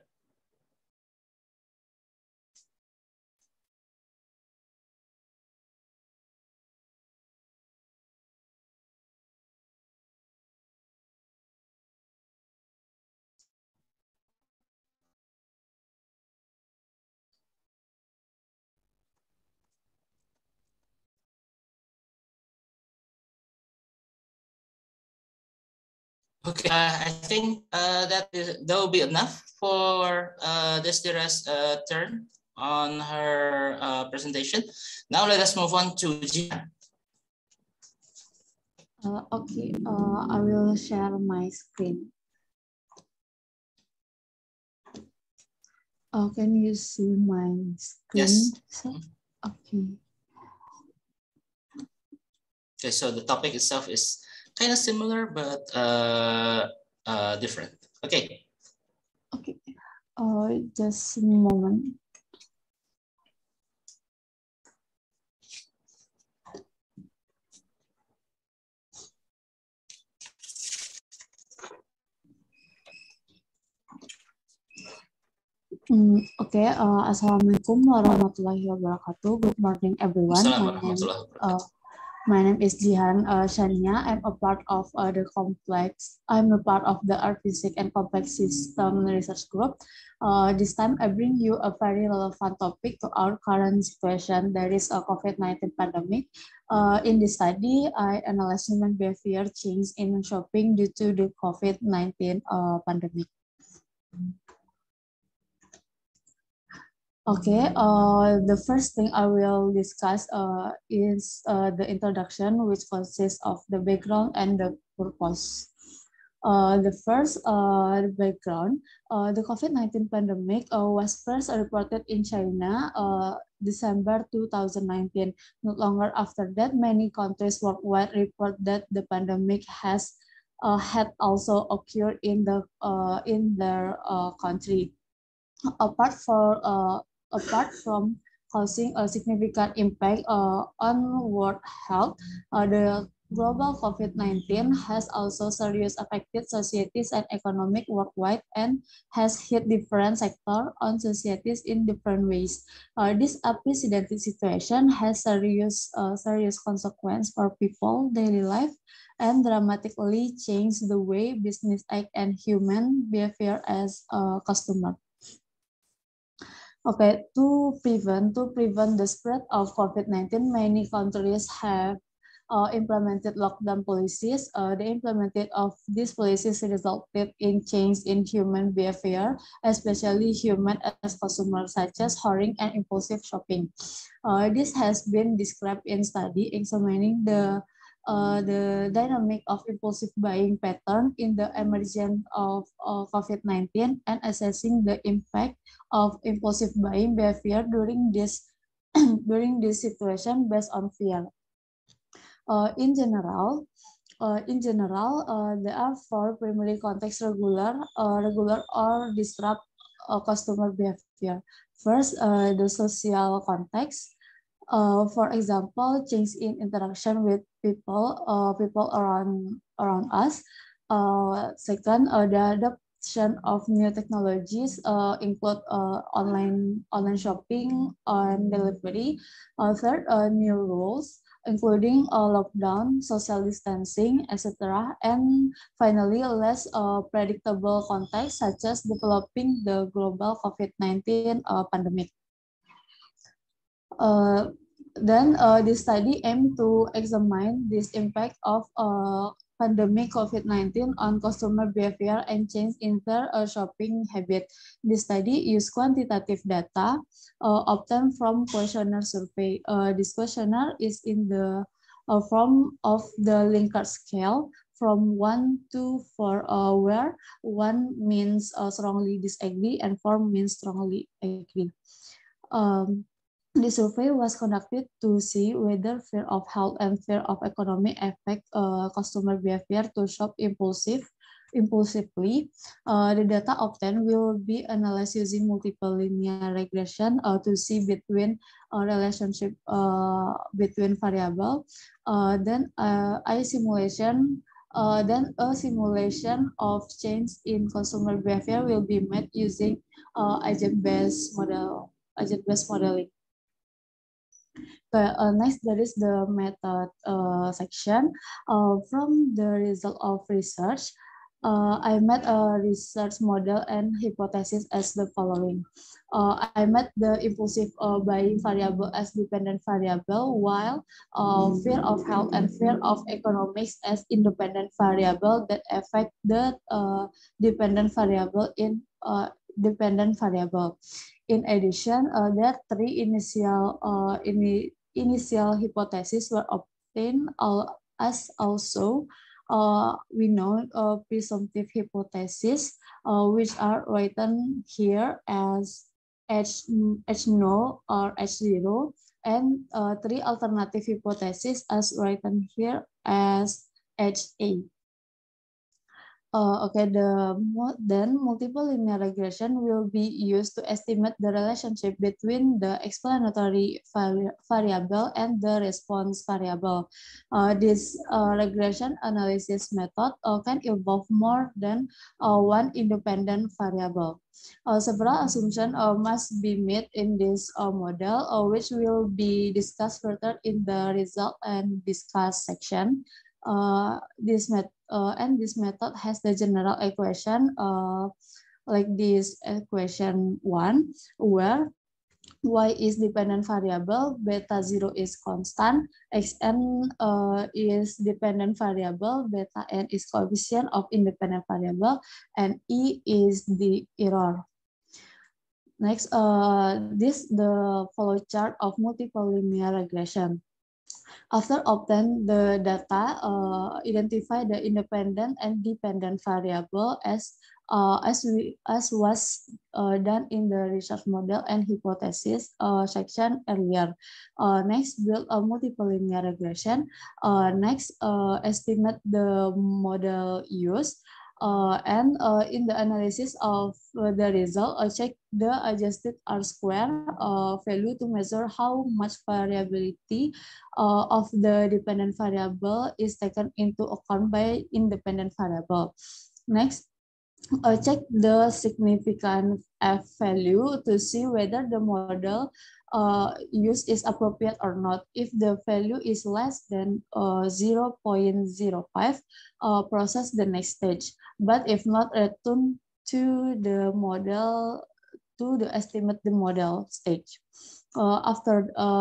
Okay, I think that will be enough for Destira's turn on her presentation. Now let us move on to Jihan. Okay, I will share my screen. Can you see my screen? Yes. Okay. Okay, so the topic itself is kind of similar, but different. Okay. Okay. Just a moment. Okay. Assalamualaikum warahmatullahi wabarakatuh. Good morning, everyone. My name is Jihan Shania. I'm a part of the Art Physics and Complex System Research Group. This time I bring you a very relevant topic to our current situation, that is a COVID-19 pandemic. In this study, I analyze human behavior change in shopping due to the COVID-19 pandemic. Okay, the first thing I will discuss is the introduction, which consists of the background and the purpose. The first background, the COVID-19 pandemic was first reported in China December 2019. Not longer after that, many countries worldwide report that the pandemic had also occurred in their country. Apart from causing a significant impact on world health, the global COVID-19 has also seriously affected societies and economic worldwide and has hit different sectors on societies in different ways. This unprecedented situation has serious consequences for people daily life and dramatically changed the way business act and human behavior as a customer. Okay, to prevent the spread of COVID-19, many countries have implemented lockdown policies. The implementation of these policies resulted in change in human behavior, especially human as consumers, such as hoarding and impulsive shopping. This has been described in study examining the dynamic of impulsive buying pattern in the emergence of COVID-19 and assessing the impact of impulsive buying behavior during this situation based on fear. In general, there are four primary contexts: regular or disrupt customer behavior. First, the social context. For example, change in interaction with people around us. Second, the adoption of new technologies include online shopping and delivery. Third, new rules including lockdown, social distancing, etc. And finally, less predictable context such as developing the global COVID-19 pandemic. Then this study aimed to examine this impact of pandemic COVID-19 on consumer behavior and change in their shopping habit. This study used quantitative data obtained from questionnaire survey. This questionnaire is in the form of the Likert scale from 1 to 4, where 1 means strongly disagree and 4 means strongly agree. The survey was conducted to see whether fear of health and fear of economy affect customer behavior to shop impulsively. The data obtained will be analyzed using multiple linear regression to see between relationship between variable. Then a simulation of change in consumer behavior will be made using agent-based modeling. Next, there is the method section. From the result of research, I made a research model and hypothesis as the following. I made the impulsive buying variable as dependent variable, while fear of health and fear of economics as independent variable that affect the dependent variable in dependent variable. In addition, there are 3 initial hypotheses were obtained as also we know presumptive hypotheses, which are written here as H0 or H0, and three alternative hypotheses as written here as HA. Then multiple linear regression will be used to estimate the relationship between the explanatory variable and the response variable. This regression analysis method can involve more than one independent variable. Several assumptions must be made in this model, which will be discussed further in the result and discuss section. This method has the general equation like this equation 1, where y is dependent variable, beta 0 is constant, xn is dependent variable, beta n is coefficient of independent variable, and e is the error. Next, this the flow chart of multiple linear regression. After obtain the data, identify the independent and dependent variable as was done in the research model and hypothesis section earlier. Next, build a multiple linear regression. Next, estimate the model used. And in the analysis of the result, check the adjusted R-square value to measure how much variability of the dependent variable is taken into account by independent variable. Next, check the significant F value to see whether the model used is appropriate or not. If the value is less than 0.05, process the next stage. But if not, return to the model to the estimate the model stage. After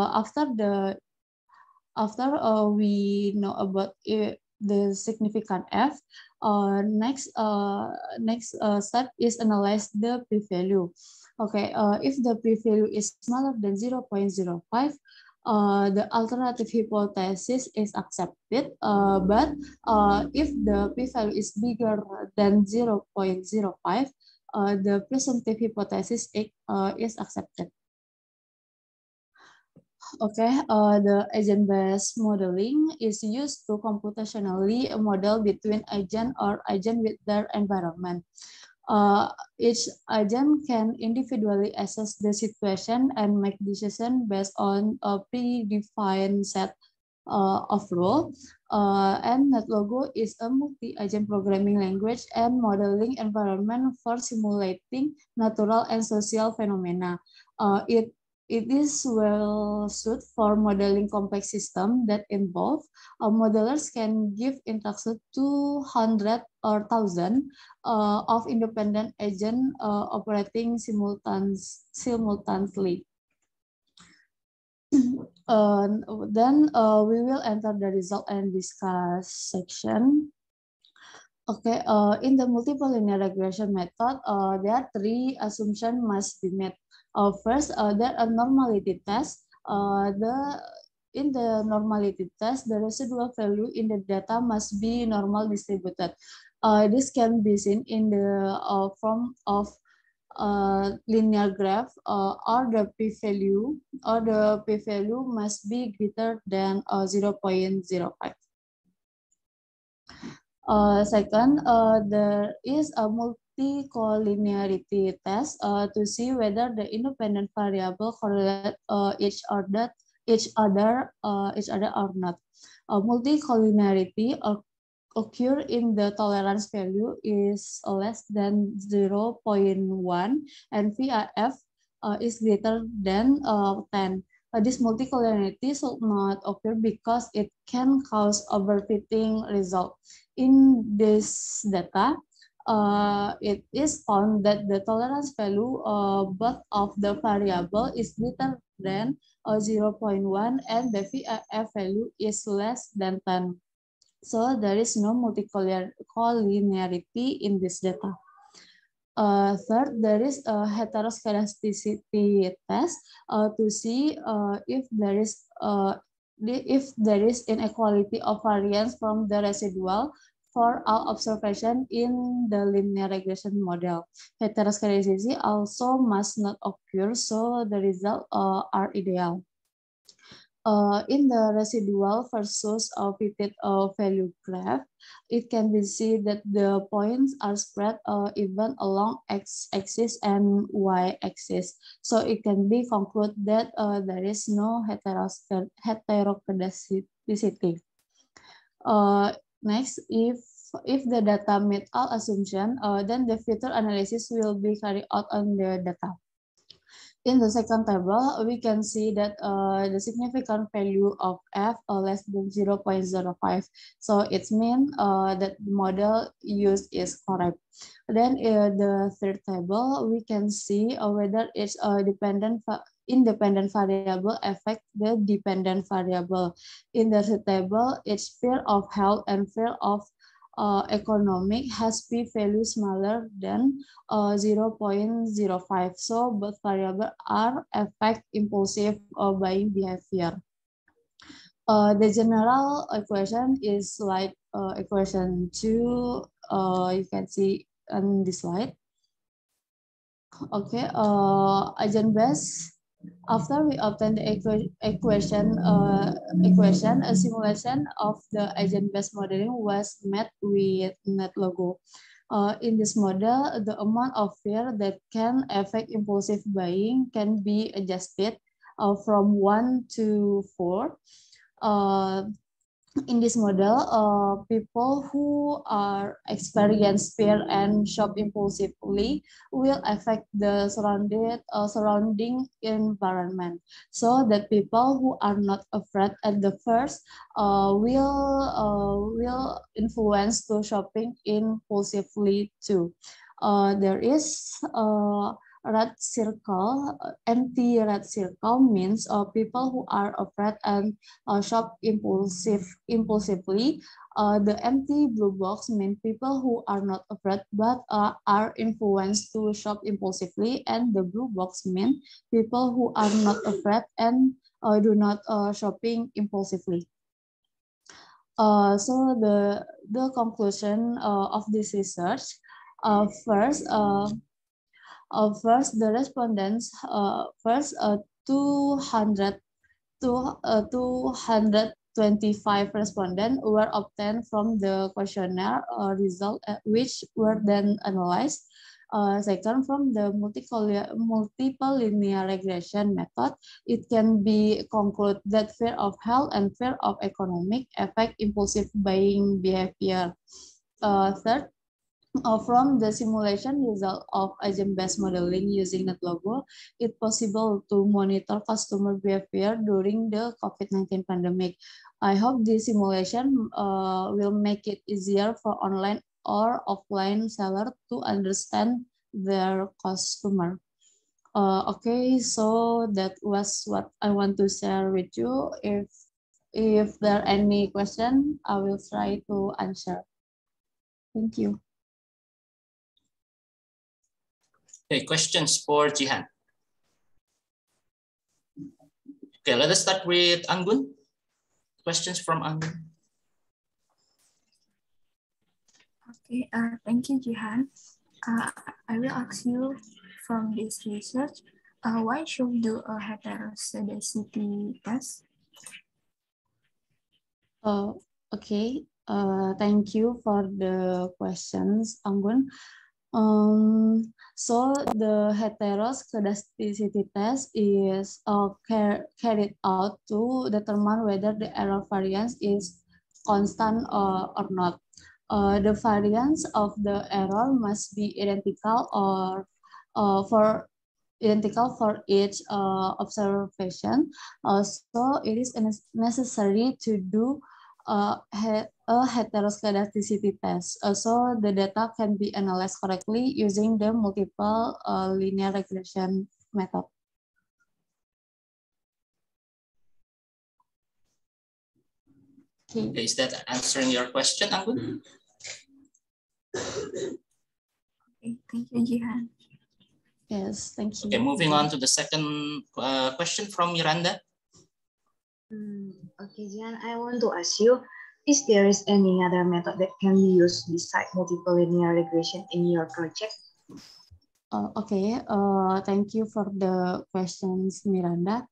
we know about the significant F, next step is analyze the p-value. Okay, if the p-value is smaller than 0.05, the alternative hypothesis is accepted, but if the p-value is bigger than 0.05, the presumptive hypothesis is accepted. Okay, the agent-based modeling is used to computationally model between agent or agent with their environment. Each agent can individually assess the situation and make decisions based on a predefined set of rules. And NetLogo is a multi-agent programming language and modeling environment for simulating natural and social phenomena. It is well suited for modeling complex systems that involve modelers can give instructions to 100 or 1,000 of independent agents operating simultaneously. Then we will enter the result and discuss section. Okay, in the multiple linear regression method, there are three assumptions must be made. First, there are normality tests. In the normality test, the residual value in the data must be normal distributed. This can be seen in the form of linear graph or the p-value, must be greater than 0.05. Second, there is a multi-collinearity test to see whether the independent variable correlate each other or not. Multi-collinearity occur in the tolerance value is less than 0.1 and VIF is greater than 10. This multicollinearity should not occur because it can cause overfitting result. In this data, it is found that the tolerance value both of the variable is greater than 0.1 and the VIF value is less than 10. So there is no multicollinearity in this data. Third, there is a heteroscedasticity test to see if there is if there is inequality of variance from the residual for all observation in the linear regression model. Heteroscedasticity also must not occur, so the results are ideal. In the residual versus fitted value graph, it can be seen that the points are spread even along x-axis and y-axis. So it can be concluded that there is no heteroscedasticity. Next, if the data meet all assumptions, then the future analysis will be carried out on the data. In the second table, we can see that the significant value of f less than 0.05. So it means that the model used is correct. Then in the third table, we can see whether it's a independent variable affect the dependent variable. In the third table, its fear of health and fear of economic has p-value smaller than 0.05. So both variables are affect impulsive buying behavior. The general equation is like equation 2. You can see on this slide. Okay, eigenbase. After we obtain the equation, a simulation of the eigenbase modeling was made with NetLogo. In this model, the amount of fear that can affect impulsive buying can be adjusted from 1 to 4. In this model, people who are experience fear and shop impulsively will affect the surrounding environment. So that people who are not afraid at the first will influence to shopping impulsively too. There is red circle. Empty red circle means people who are afraid and shop impulsively. The empty blue box means people who are not afraid but are influenced to shop impulsively, and the blue box means people who are not afraid and do not shopping impulsively. So the conclusion of this research, first, the respondents, 225 respondents were obtained from the questionnaire result, which were then analyzed. Second, from the multiple linear regression method, it can be concluded that fear of health and fear of economic affect impulsive buying behavior. Third, from the simulation result of agent-based modeling using NetLogo, it's possible to monitor customer behavior during the COVID-19 pandemic. I hope this simulation will make it easier for online or offline seller to understand their customer. Okay, so that was what I want to share with you. If there are any question, I will try to answer. Thank you. Okay, questions for Jihan. Okay, let us start with Anggun. Questions from Anggun. Okay, thank you, Jihan. I will ask you from this research, why should we do a heteroscedasticity test? Okay, thank you for the questions, Anggun. So the heteroscedasticity test is carried out to determine whether the error variance is constant or not. The variance of the error must be identical for each observation. So it is necessary to do a heteroscedasticity test. So the data can be analyzed correctly using the multiple linear regression method. Okay, is that answering your question, Anggun? Okay, thank you, Jihan. Yes, thank you. Okay, moving on to the second question from Miranda. Okay, Jihan, I want to ask you, is there is any other method that can be used beside multiple linear regression in your project? Okay, thank you for the questions, Miranda.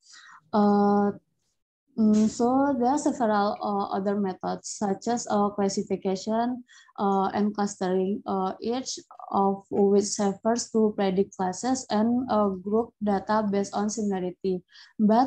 So there are several other methods such as classification and clustering, each of which serves to predict classes and group data based on similarity. But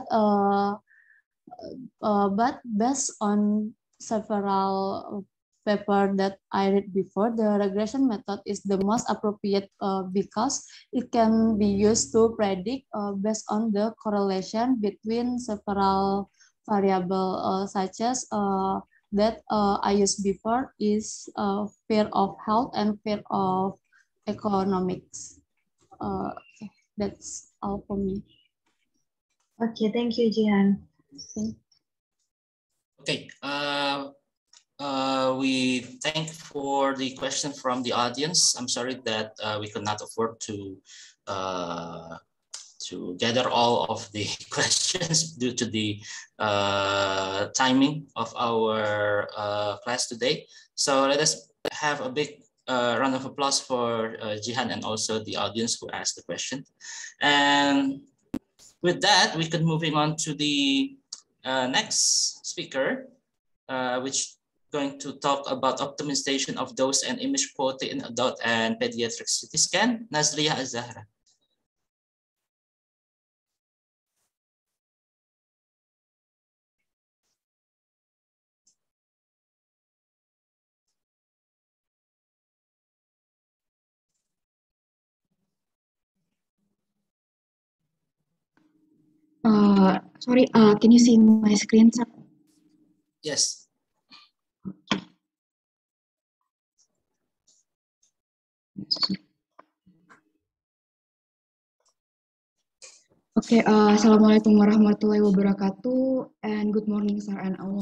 based on several paper that I read before, the regression method is the most appropriate because it can be used to predict based on the correlation between several variables such as that I used before is fear of health and fear of economics. Okay, that's all for me. Okay, thank you, Jihan. Okay, we thank for the question from the audience. I'm sorry that we could not afford to gather all of the questions due to the timing of our class today. So let us have a big round of applause for Jihan and also the audience who asked the question. And with that, we could moving on to the next speaker, which going to talk about optimization of dose and image quality in adult and pediatric CT scan, Nazlia Az-Zahra. Sorry, can you see my screen, sir? Yes. Okay, Assalamualaikum warahmatullahi wabarakatuh, and good morning, sir, and all.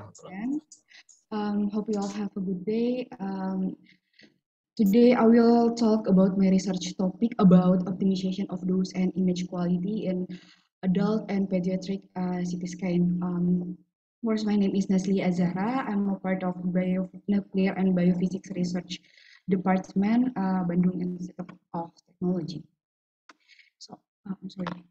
Hope you all have a good day. Today, I will talk about my research topic about optimization of dose and image quality in adult and pediatric CT scan. First, my name is Nazlia Az-Zahra. I'm a part of Bionuclear and Biophysics Research Department, Bandung Institute of Technology. So, I'm sorry.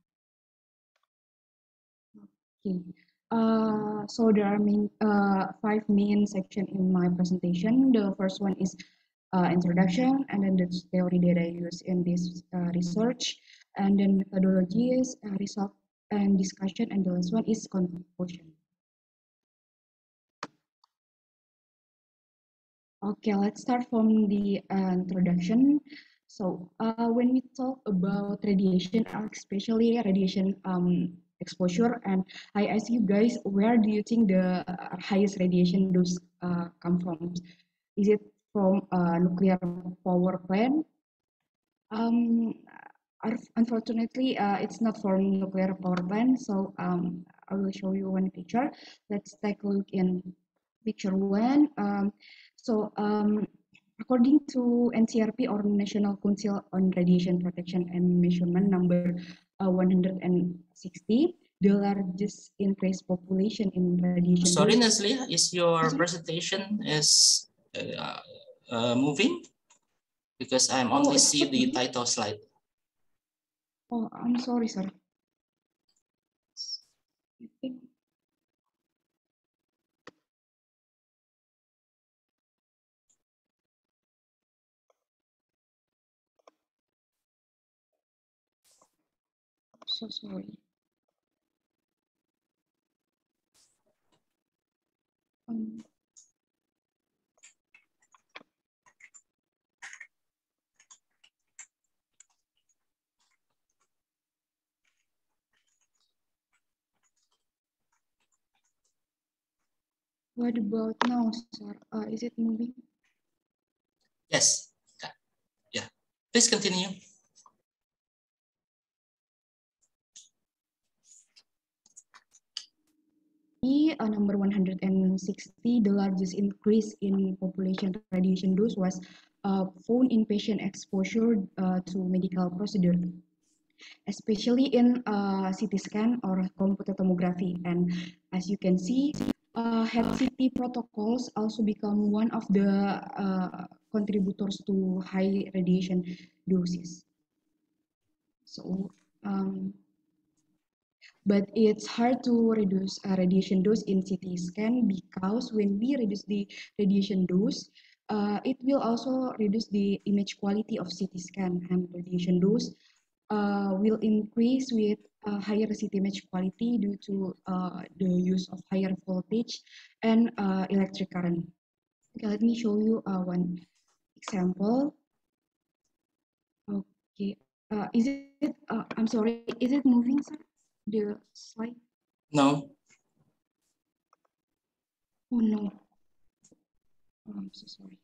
Okay. So there are five main sections in my presentation. The first one is introduction, and then the theory that I use in this research, and then methodologies, result and discussion, and the last one is conclusion. Okay, let's start from the introduction. So when we talk about radiation, especially radiation exposure, and I ask you guys, where do you think the highest radiation dose come from? Is it from a nuclear power plant? Unfortunately, it's not from nuclear power plant. So I will show you one picture. Let's take a look in picture one. According to NCRP, or National Council on Radiation Protection and Measurement, number 160, the largest increased population in radiation. Sorry, Nazlia, is your presentation is moving? Because I'm only see the title slide. Oh, I'm sorry, sir. So sorry. What about now, sir? Is it moving? Yes. Yeah. Please continue. Number 160, the largest increase in population radiation dose was found in patient exposure to medical procedure. especially in CT scan or computed tomography. And as you can see, HCT protocols also become one of the contributors to high radiation doses. So, but it's hard to reduce radiation dose in CT scan because when we reduce the radiation dose, it will also reduce the image quality of CT scan, and radiation dose will increase with higher CT image quality due to the use of higher voltage and electric current. Okay, let me show you one example. Okay, is it? I'm sorry, is it moving, sir? The slide? No. Oh no. Oh, I'm so sorry.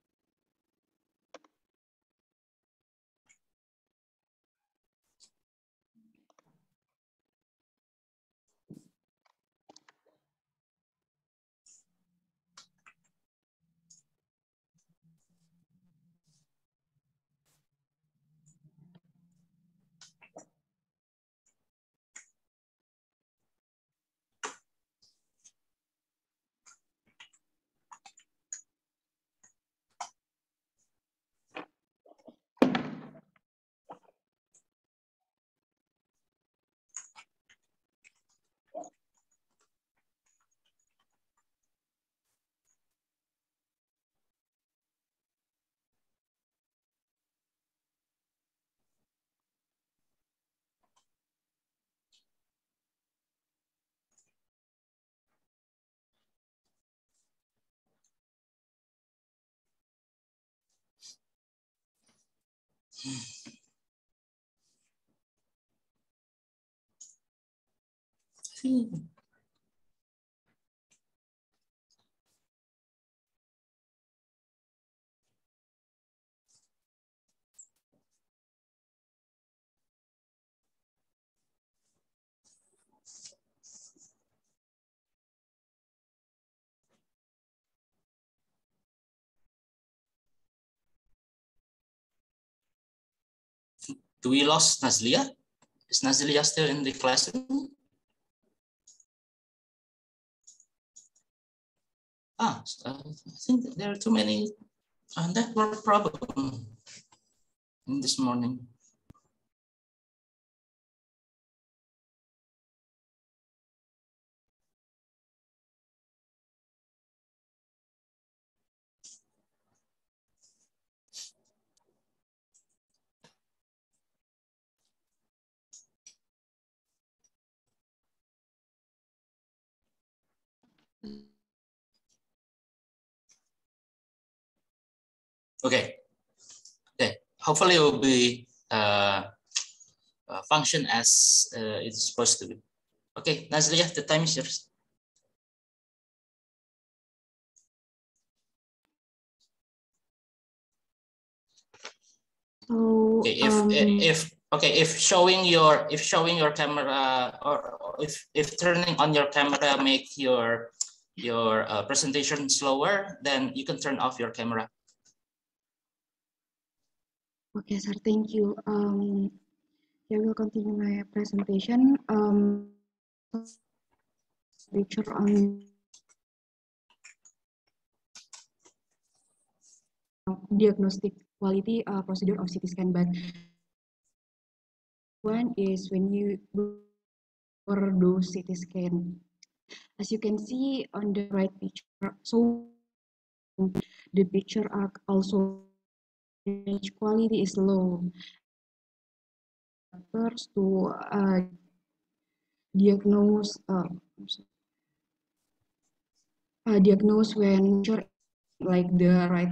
Do we lost Nazlia? Is Nazlia still in the classroom? I think there are too many network problem in this morning. Okay. Hopefully it will be function as it's supposed to be. Okay, Nazlia, the time is yours. So okay, if showing your camera or if turning on your camera make your presentation slower, then you can turn off your camera. Okay, sir, thank you. I will continue my presentation. Picture on diagnostic quality procedure of CT scan, but one is when you do CT scan. As you can see on the right picture, so the picture also image quality is low. First to diagnose diagnose when like the right,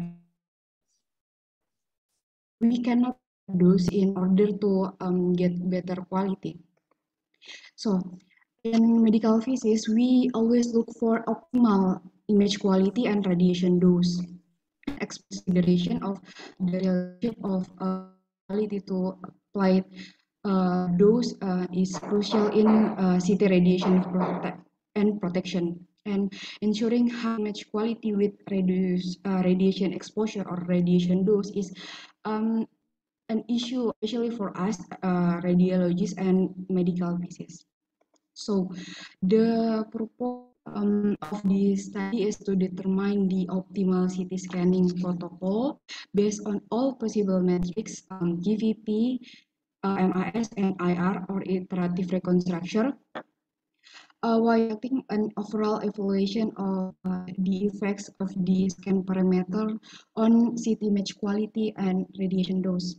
we cannot dose in order to get better quality. So in medical physics, we always look for optimal image quality and radiation dose. Consideration of the relationship of quality to applied dose is crucial in CT radiation and protection, and ensuring high image quality with reduced radiation exposure or radiation dose is an issue, especially for us radiologists and medical physics. So the purpose of this study is to determine the optimal CT scanning protocol based on all possible metrics, GVP, MIS, and IR, or iterative reconstruction, while taking an overall evaluation of the effects of the scan parameter on CT image quality and radiation dose.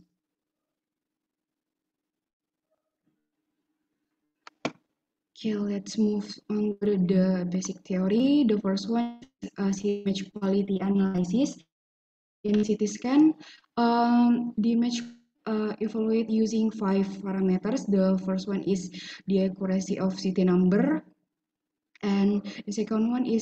Okay, let's move on to the basic theory. The first one is CT image quality analysis. In CT scan, the image evaluate using 5 parameters. The first one is the accuracy of CT number, and the second one is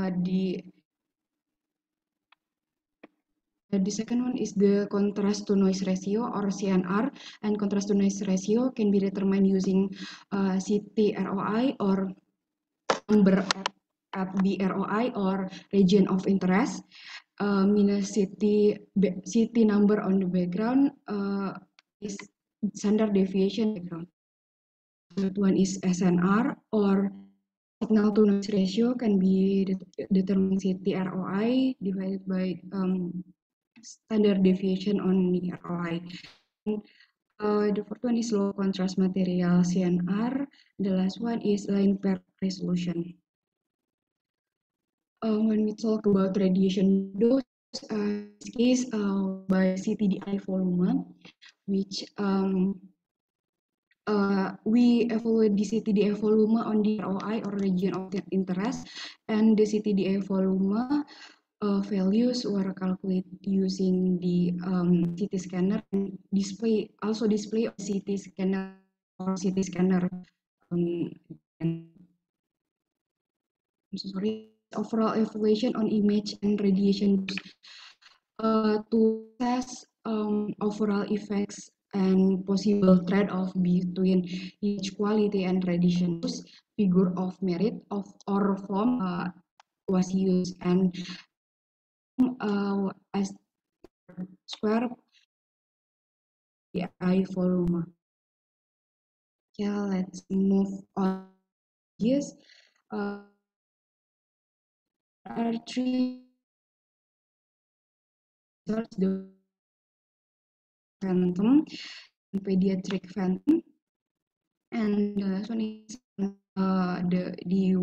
the second one is the contrast to noise ratio, or CNR, and contrast to noise ratio can be determined using CT ROI, or number at the ROI or region of interest, minus CT number on the background is standard deviation background. Third one is SNR, or signal to noise ratio, can be determined CT ROI divided by standard deviation on the ROI. The fourth one is low contrast material, CNR. The last one is line pair resolution. When we talk about radiation dose, in this case by CTDI volume, which we evaluate the CTDI volume on the ROI, or region of interest, and the CTDI volume values were calculated using the CT scanner, and also display CT scanner or CT scanner. I'm so sorry. Overall evaluation on image and radiation to assess overall effects and possible trade-off between image quality and radiation dose. Figure of merit or form was used, and as square the eye volume. Yeah, let's move on. Yes, are 3 the phantom, pediatric phantom, and this one is the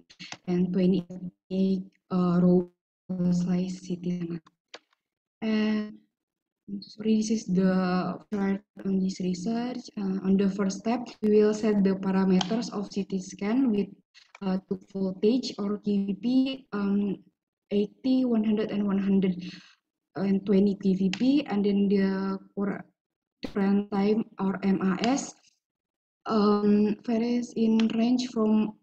128 row size CT scanner. And sorry, this is the chart on this research. On the first step, we will set the parameters of CT scan with two voltage or kVp, 80, 100, and 120 kVp, and then the current time or MAS varies in range from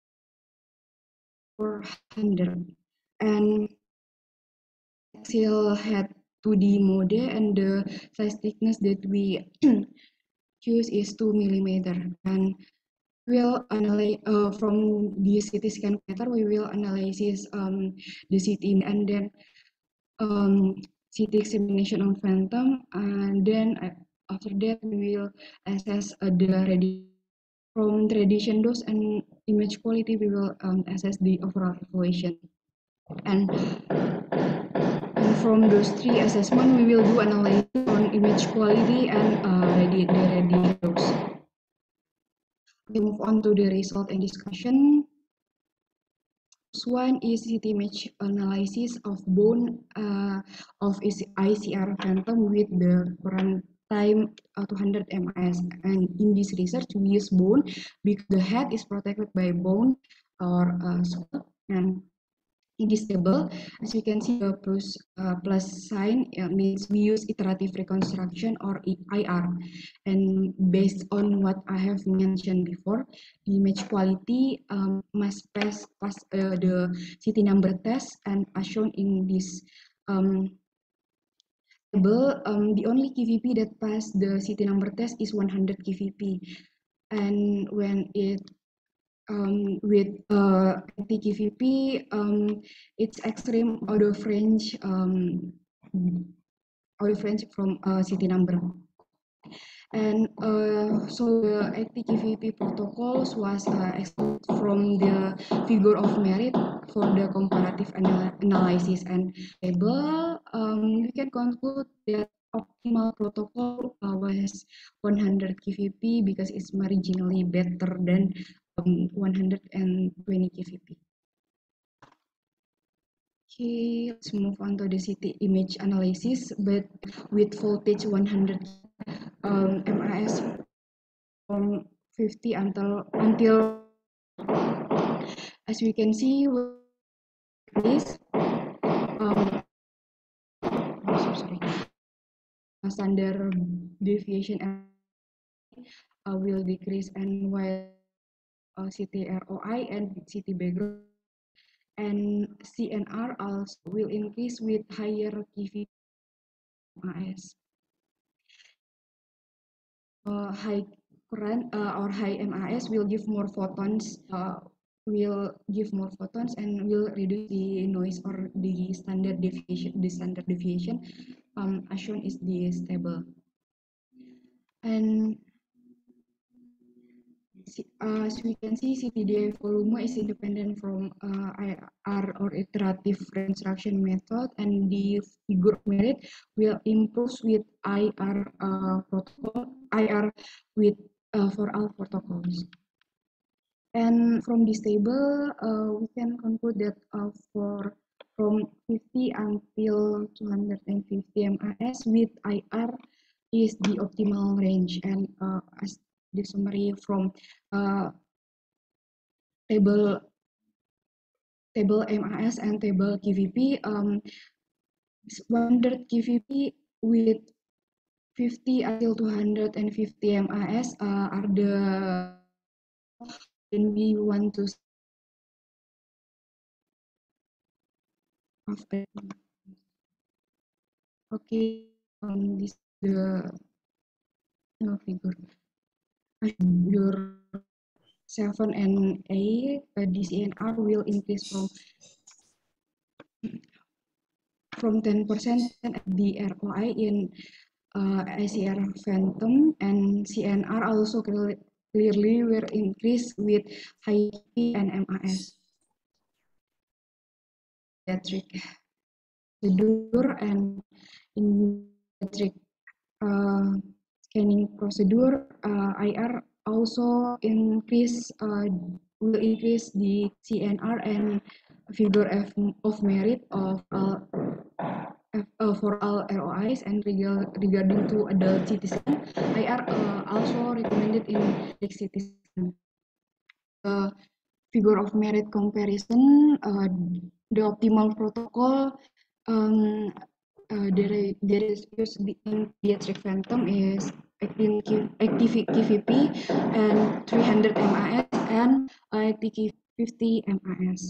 400, and axial head 2D mode, and the size thickness that we choose is 2 mm. And we'll analyze from the CT scan pattern. We will analyze the CT, and then CT examination on phantom, and then after that we will assess from the radiation dose and image quality. We will assess the overall evaluation, and from those 3 assessments, we will do analysis on image quality and radiation dose. We move on to the result and discussion. First one is CT image analysis of bone of ICR phantom with the current time 200 ms. And in this research, we use bone because the head is protected by bone or skull. And in this table, as you can see, the plus sign means we use iterative reconstruction or IR. And based on what I have mentioned before, the image quality must pass the CT number test, and as shown in this table, the only kVp that passed the CT number test is 100 kVp. And when it with anti-kVp, it's extreme out of range from CT number. And so the ATKVP protocols was excluded from the figure of merit for the comparative analysis and table. We can conclude that optimal protocol was 100 KVP because it's marginally better than 120 KVP. Okay, let's move on to the CT image analysis, but with voltage 100 MAS from 50 until as we can see this standard deviation will decrease, and while CT ROI and CT background and CNR also will increase with higher KV MAS. High current or high MAS will give more photons, and will reduce the noise or the standard deviation. The standard deviation, as shown, is the stable. And as we can see, CTDA volume is independent from IR or iterative reconstruction method, and the figure of merit will improve with IR protocol, IR with for all protocols. And from this table, we can conclude that from 50 until 250 MAS with IR is the optimal range. And as the summary from table MAS and table KVP, 100 KVP with 50 until 250 MAS are the when we want to okay, this the figure. Your 7 and 8, the CNR will increase from 10% at the ROI in ICR Phantom, and CNR also clearly will increase with high P and MAS. Pediatric procedure and in pediatric scanning procedure, IR also will increase the CNR and figure of merit of for all ROIs. And regarding to adult CT scan, IR also recommended in CT scan. Figure of merit comparison, the optimal protocol there is used in pediatric phantom is active KVP and 300 MAS and active 50 MAS.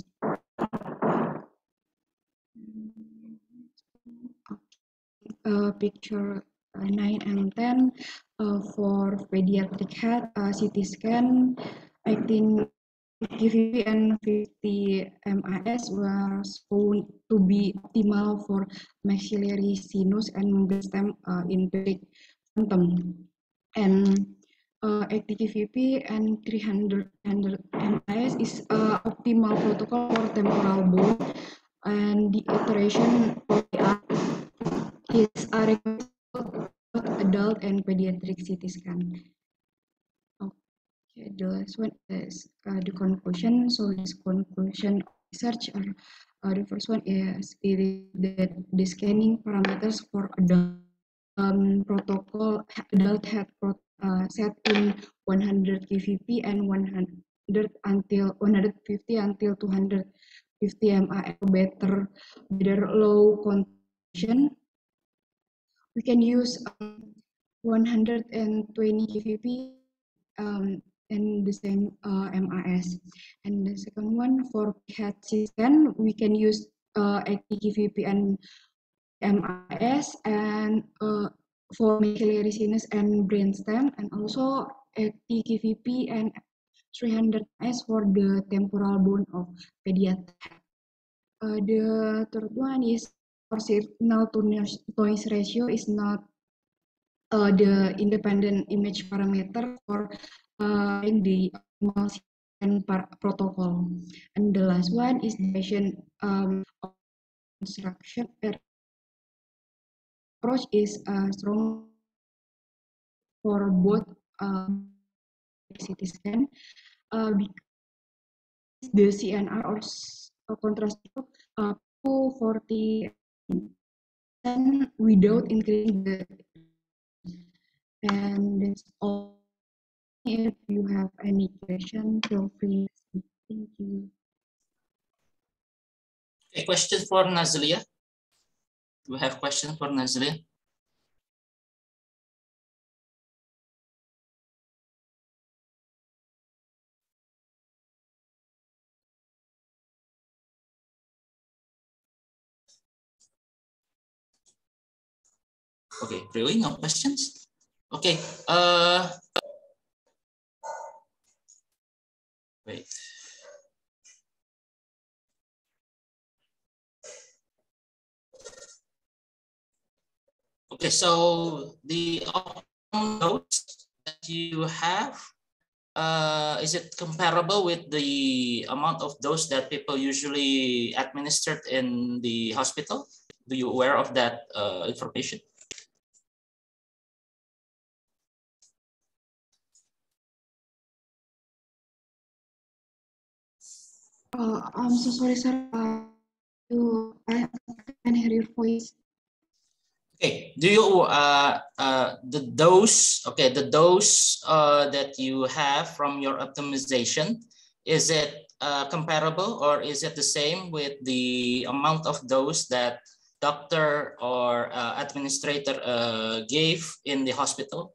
Picture 9 and 10 for pediatric head CT scan, 18 KVP and 50 MAS was found to be optimal for maxillary sinus and brainstem in pediatric phantom. And 80 KVP and 300 MAS is optimal protocol for temporal bone, and the iteration is recommended for adult and pediatric CT scan. Okay, the last one is the conclusion. So this conclusion of research, the first one is that the scanning parameters for adult protocol adult head set in 100 KVP and 150 until 250 MAS better low concentration. We can use 120 KVP and the same MAS. And the second one for head scan, we can use 80 KVP and MAS, and for maxillary sinus and brainstem, and also 80 KVP and 300 MAS for the temporal bone of pediatric. The third one is for signal to noise ratio is not the independent image parameter for the emulsion protocol. And the last one is the version construction approach is strong for both CT scan because the CNR or contrast 240 without increasing the, and that's all. If you have any question, feel free. Thank you. A question for Nazlia. Do we have question for Nazlia? Okay, really no questions? Okay, wait. Okay, so the notes that you have, is it comparable with the amount of dose that people usually administered in the hospital? Do you aware of that information? I'm so sorry, sir. I can hear your voice. Okay, do you the dose? Okay, the dose that you have from your optimization, is it comparable or is it the same with the amount of dose that doctor or administrator gave in the hospital?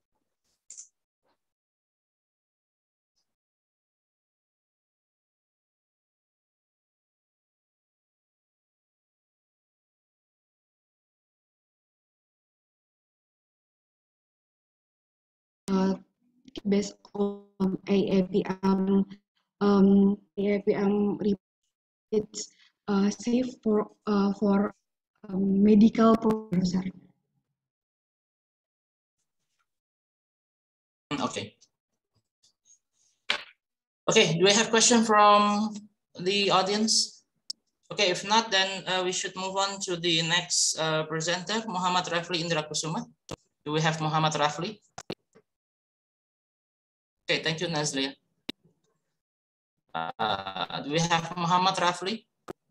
Based on AAPM, it's safe for medical purposes. Okay. Okay, do we have question from the audience? Okay, if not, then we should move on to the next presenter, Muhammad Rafli Indra Kusuma. Do we have Muhammad Rafli? Okay, thank you, Nazlia. Do we have Muhammad Rafli?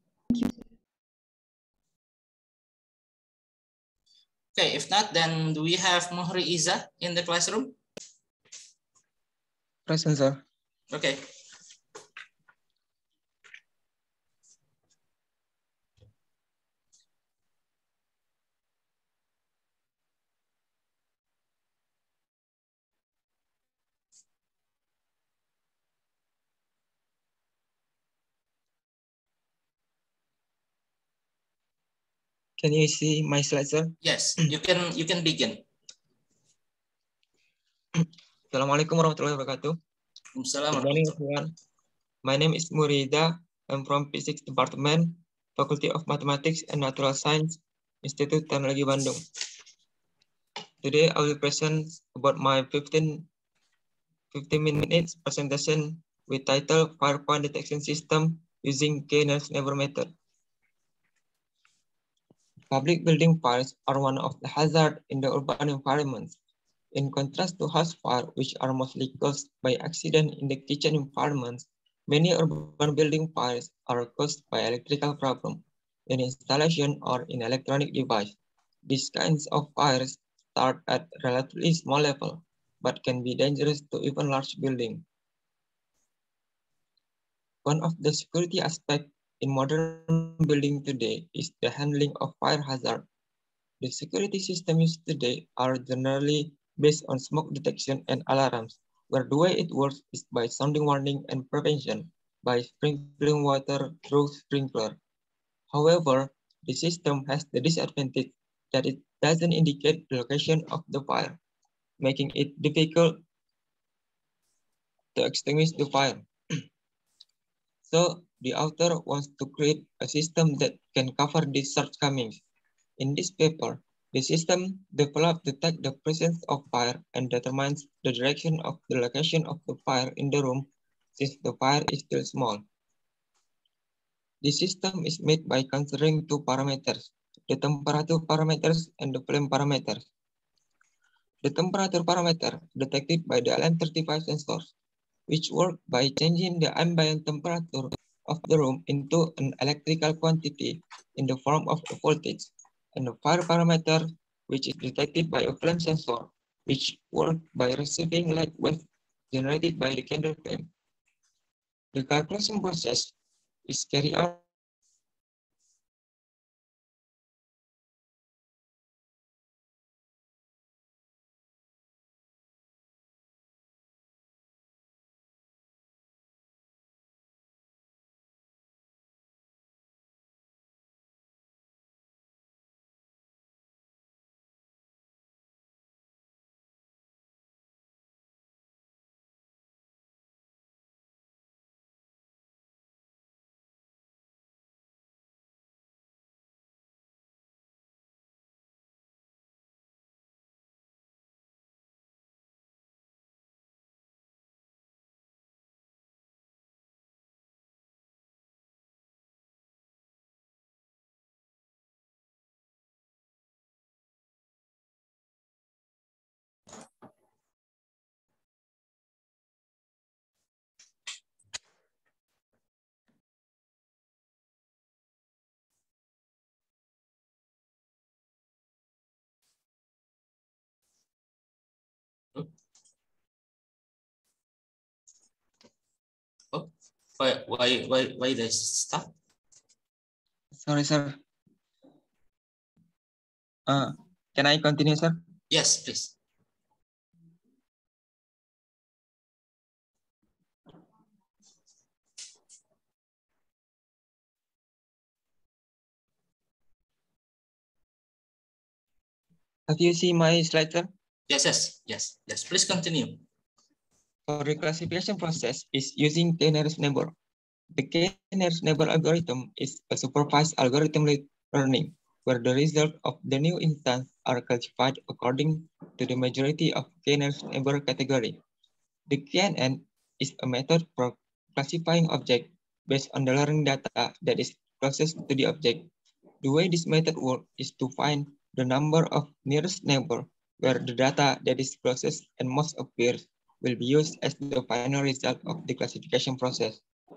Okay, if not, then do we have Muhri Iza in the classroom? Present, sir. Okay. Can you see my slide, sir? Yes, you can begin. Assalamualaikum warahmatullahi wabarakatuh. Good morning, everyone. My name is Murida. I'm from Physics Department, Faculty of Mathematics and Natural Science, Institut Teknologi Bandung. Today, I will present about my 15 minutes presentation with title Fire Point Detection System using K-Nernst Never Method. Public building fires are one of the hazards in the urban environment. In contrast to house fires, which are mostly caused by accident in the kitchen environments, many urban building fires are caused by electrical problem in installation or in electronic device. These kinds of fires start at relatively small level, but can be dangerous to even large buildings. One of the security aspects in modern building today is the handling of fire hazard. The security systems used today are generally based on smoke detection and alarms, where the way it works is by sounding warning and prevention by sprinkling water through sprinkler. However, the system has the disadvantage that it doesn't indicate the location of the fire, making it difficult to extinguish the fire. So the author wants to create a system that can cover these shortcomings. In this paper, The system developed detects the presence of fire and determines the direction of the location of the fire in the room since the fire is still small. The system is made by considering two parameters, the temperature parameters and the flame parameters. The temperature parameter detected by the LM35 sensors, which work by changing the ambient temperature of the room into an electrical quantity in the form of a voltage, and the fire parameter, which is detected by a flame sensor, which work by receiving light waves generated by the candle flame. The calculation process is carried out Oh, why they stop? Sorry, sir. Can I continue, sir? Yes, please. Have you seen my slide, sir? Yes. Please continue. For the classification process is using k-nearest neighbor. The k-nearest neighbor algorithm is a supervised algorithm learning, where the results of the new instance are classified according to the majority of k-nearest neighbor category. The KNN is a method for classifying objects based on the learning data that is closest to the object. The way this method works is to find the number of nearest neighbor where the data that is closest and most appears will be used as the final result of the classification process.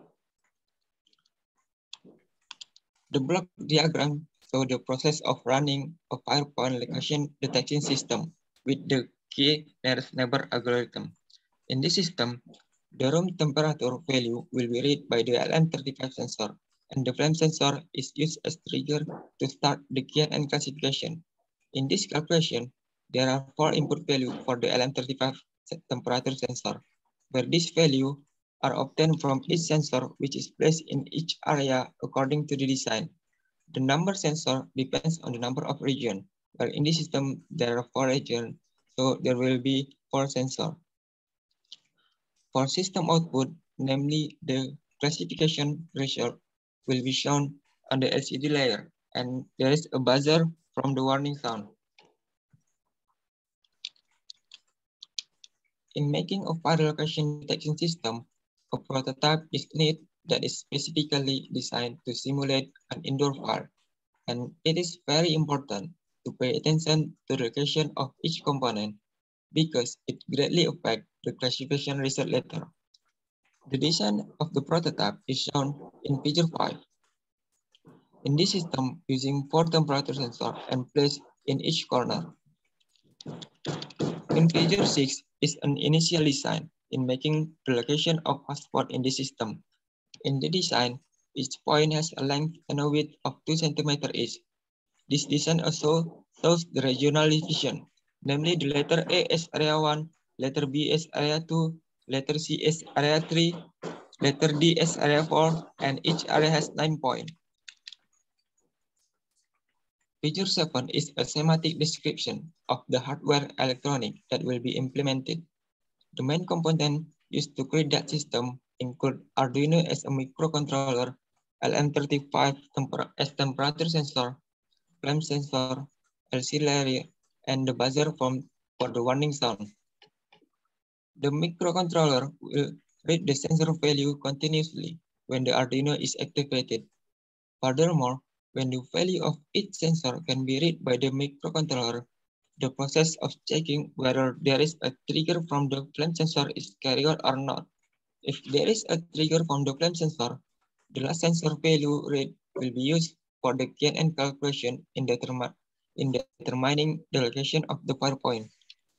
The block diagram shows the process of running a fire point location detection system with the k-nearest neighbor algorithm. In this system, the room temperature value will be read by the LM35 sensor, and the flame sensor is used as trigger to start the KNN classification. In this calculation, there are 4 input values for the LM35 temperature sensor, where these values are obtained from each sensor which is placed in each area according to the design. The number sensor depends on the number of regions, while in this system there are 4 regions, so there will be 4 sensors. For system output, namely the classification result, will be shown on the LCD layer, and there is a buzzer from the warning sound. In making a fire location detection system, a prototype is needed that is specifically designed to simulate an indoor fire, and it is very important to pay attention to the location of each component because it greatly affects the classification result later. The design of the prototype is shown in figure 5. In this system, using 4 temperature sensors and placed in each corner. In figure 6 is an initial design in making the location of hotspot in the system. In the design, each point has a length and a width of 2 cm each. This design also shows the regional division, namely the letter A is area 1, letter B is area 2, letter C is area 3, letter D is area 4, and each area has 9 points. Figure 7 is a schematic description of the hardware electronic that will be implemented. The main component used to create that system include Arduino as a microcontroller, LM35 as temperature sensor, flame sensor, auxiliary, and the buzzer for the warning sound. The microcontroller will read the sensor value continuously when the Arduino is activated. Furthermore, when the value of each sensor can be read by the microcontroller, the process of checking whether there is a trigger from the flame sensor is carried out or not. If there is a trigger from the flame sensor, the last sensor value read will be used for the KNN calculation in determining the location of the fire point.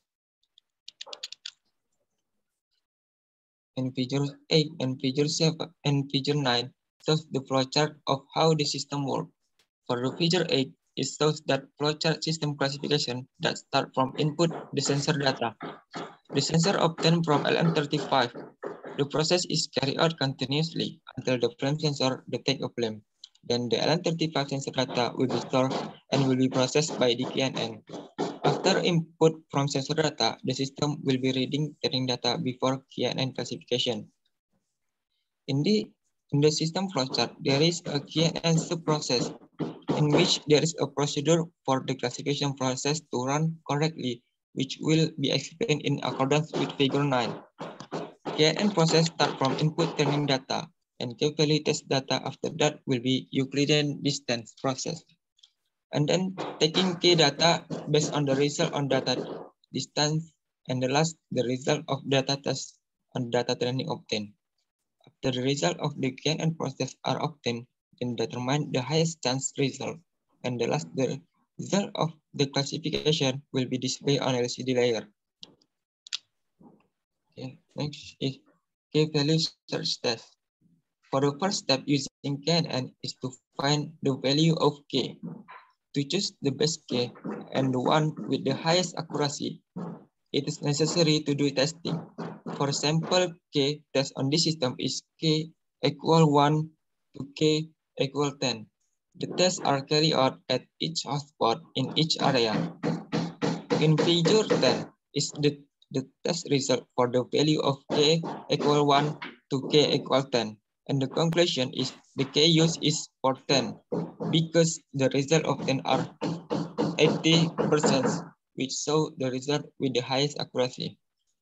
In figure 8 and figure 7 and figure 9 shows the flowchart of how the system works. For the figure 8, it shows that flowchart system classification that start from input the sensor data. The sensor obtained from LM35. The process is carried out continuously until the flame sensor detects a flame. Then the LM35 sensor data will be stored and will be processed by the KNN. After input from sensor data, the system will be reading training data before KNN classification. In the system flowchart, there is a KNN sub-process in which there is a procedure for the classification process to run correctly, which will be explained in accordance with figure 9. KNN process start from input training data, and K-value test data after that will be Euclidean distance process. And then taking K data based on the result on data distance, and the last, the result of data test on data training obtained. After the result of the KNN process are obtained, then determine the highest chance result. And the last, the result of the classification will be displayed on LCD layer. Okay, next is K-value search test. For the first step using KNN is to find the value of K. To choose the best K and the one with the highest accuracy, it is necessary to do testing. For sample K test on this system is K equal 1 to K equal 10. The tests are carried out at each hotspot in each area. In figure 10 is the test result for the value of K equal 1 to K equal 10. And the conclusion is the K used is for 10 because the result of 10 are 80%, which show the result with the highest accuracy.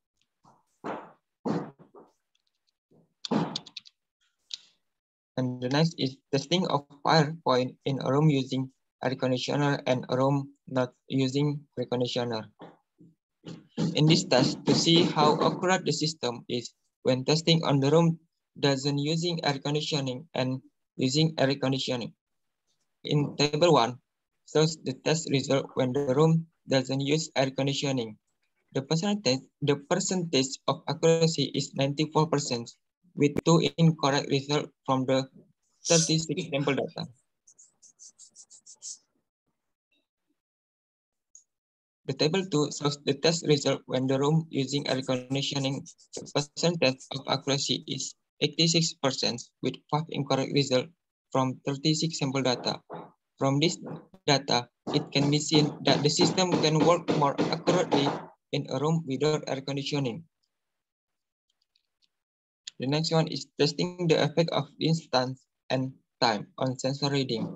And the next is testing of fire point in a room using air conditioner and a room not using air conditioner. In this test, to see how accurate the system is when testing on the room doesn't using air conditioning and using air conditioning. In table 1, shows the test result when the room doesn't use air conditioning. The percentage of accuracy is 94%, with 2 incorrect results from the 36 sample data. The table 2 shows the test result when the room using air conditioning. The percentage of accuracy is 86%, with 5 incorrect results from 36 sample data. From this data, it can be seen that the system can work more accurately in a room without air conditioning. The next one is testing the effect of distance and time on sensor reading.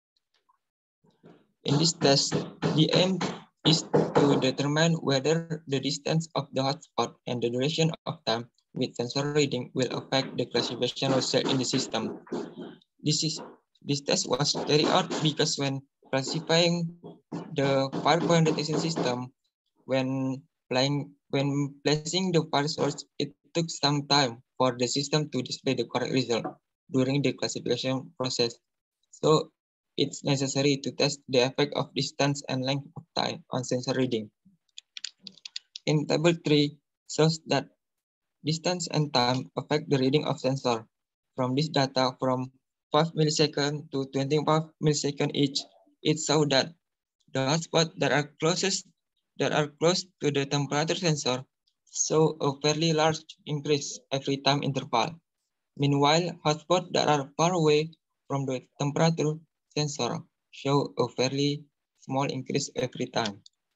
In this test, the aim is to determine whether the distance of the hotspot and the duration of time with sensor reading will affect the classification result in the system. This test was carried out because when classifying the fire point detection system, when placing the fire source, it took some time for the system to display the correct result during the classification process. So it's necessary to test the effect of distance and length of time on sensor reading. In table 3 shows that distance and time affect the reading of sensor. From this data from 5 milliseconds to 25 milliseconds each, it shows that the hotspots that are close to the temperature sensor show a fairly large increase every time interval. Meanwhile, hotspots that are far away from the temperature sensor show a fairly small increase every time.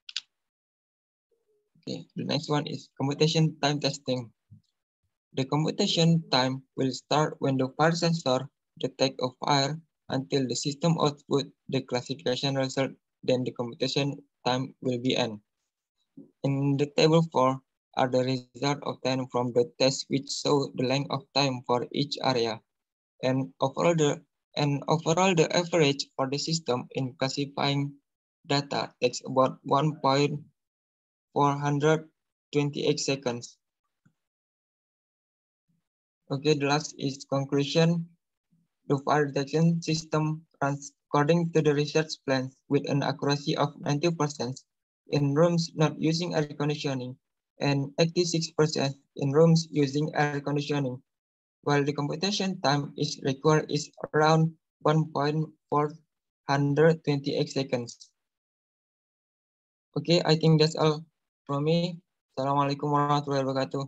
Okay, the next one is computation time testing. The computation time will start when the fire sensor detects a fire until the system output the classification result then the computation time will be n. In the table 4 are the result obtained from the test which show the length of time for each area, and overall the average for the system in classifying data takes about 1.428 seconds. Okay, the last is conclusion. The fire detection system runs according to the research plan with an accuracy of 90% in rooms not using air conditioning and 86% in rooms using air conditioning, while the computation time is required is around 1.428 seconds. Okay, I think that's all from me. Assalamualaikum warahmatullahi wabarakatuh.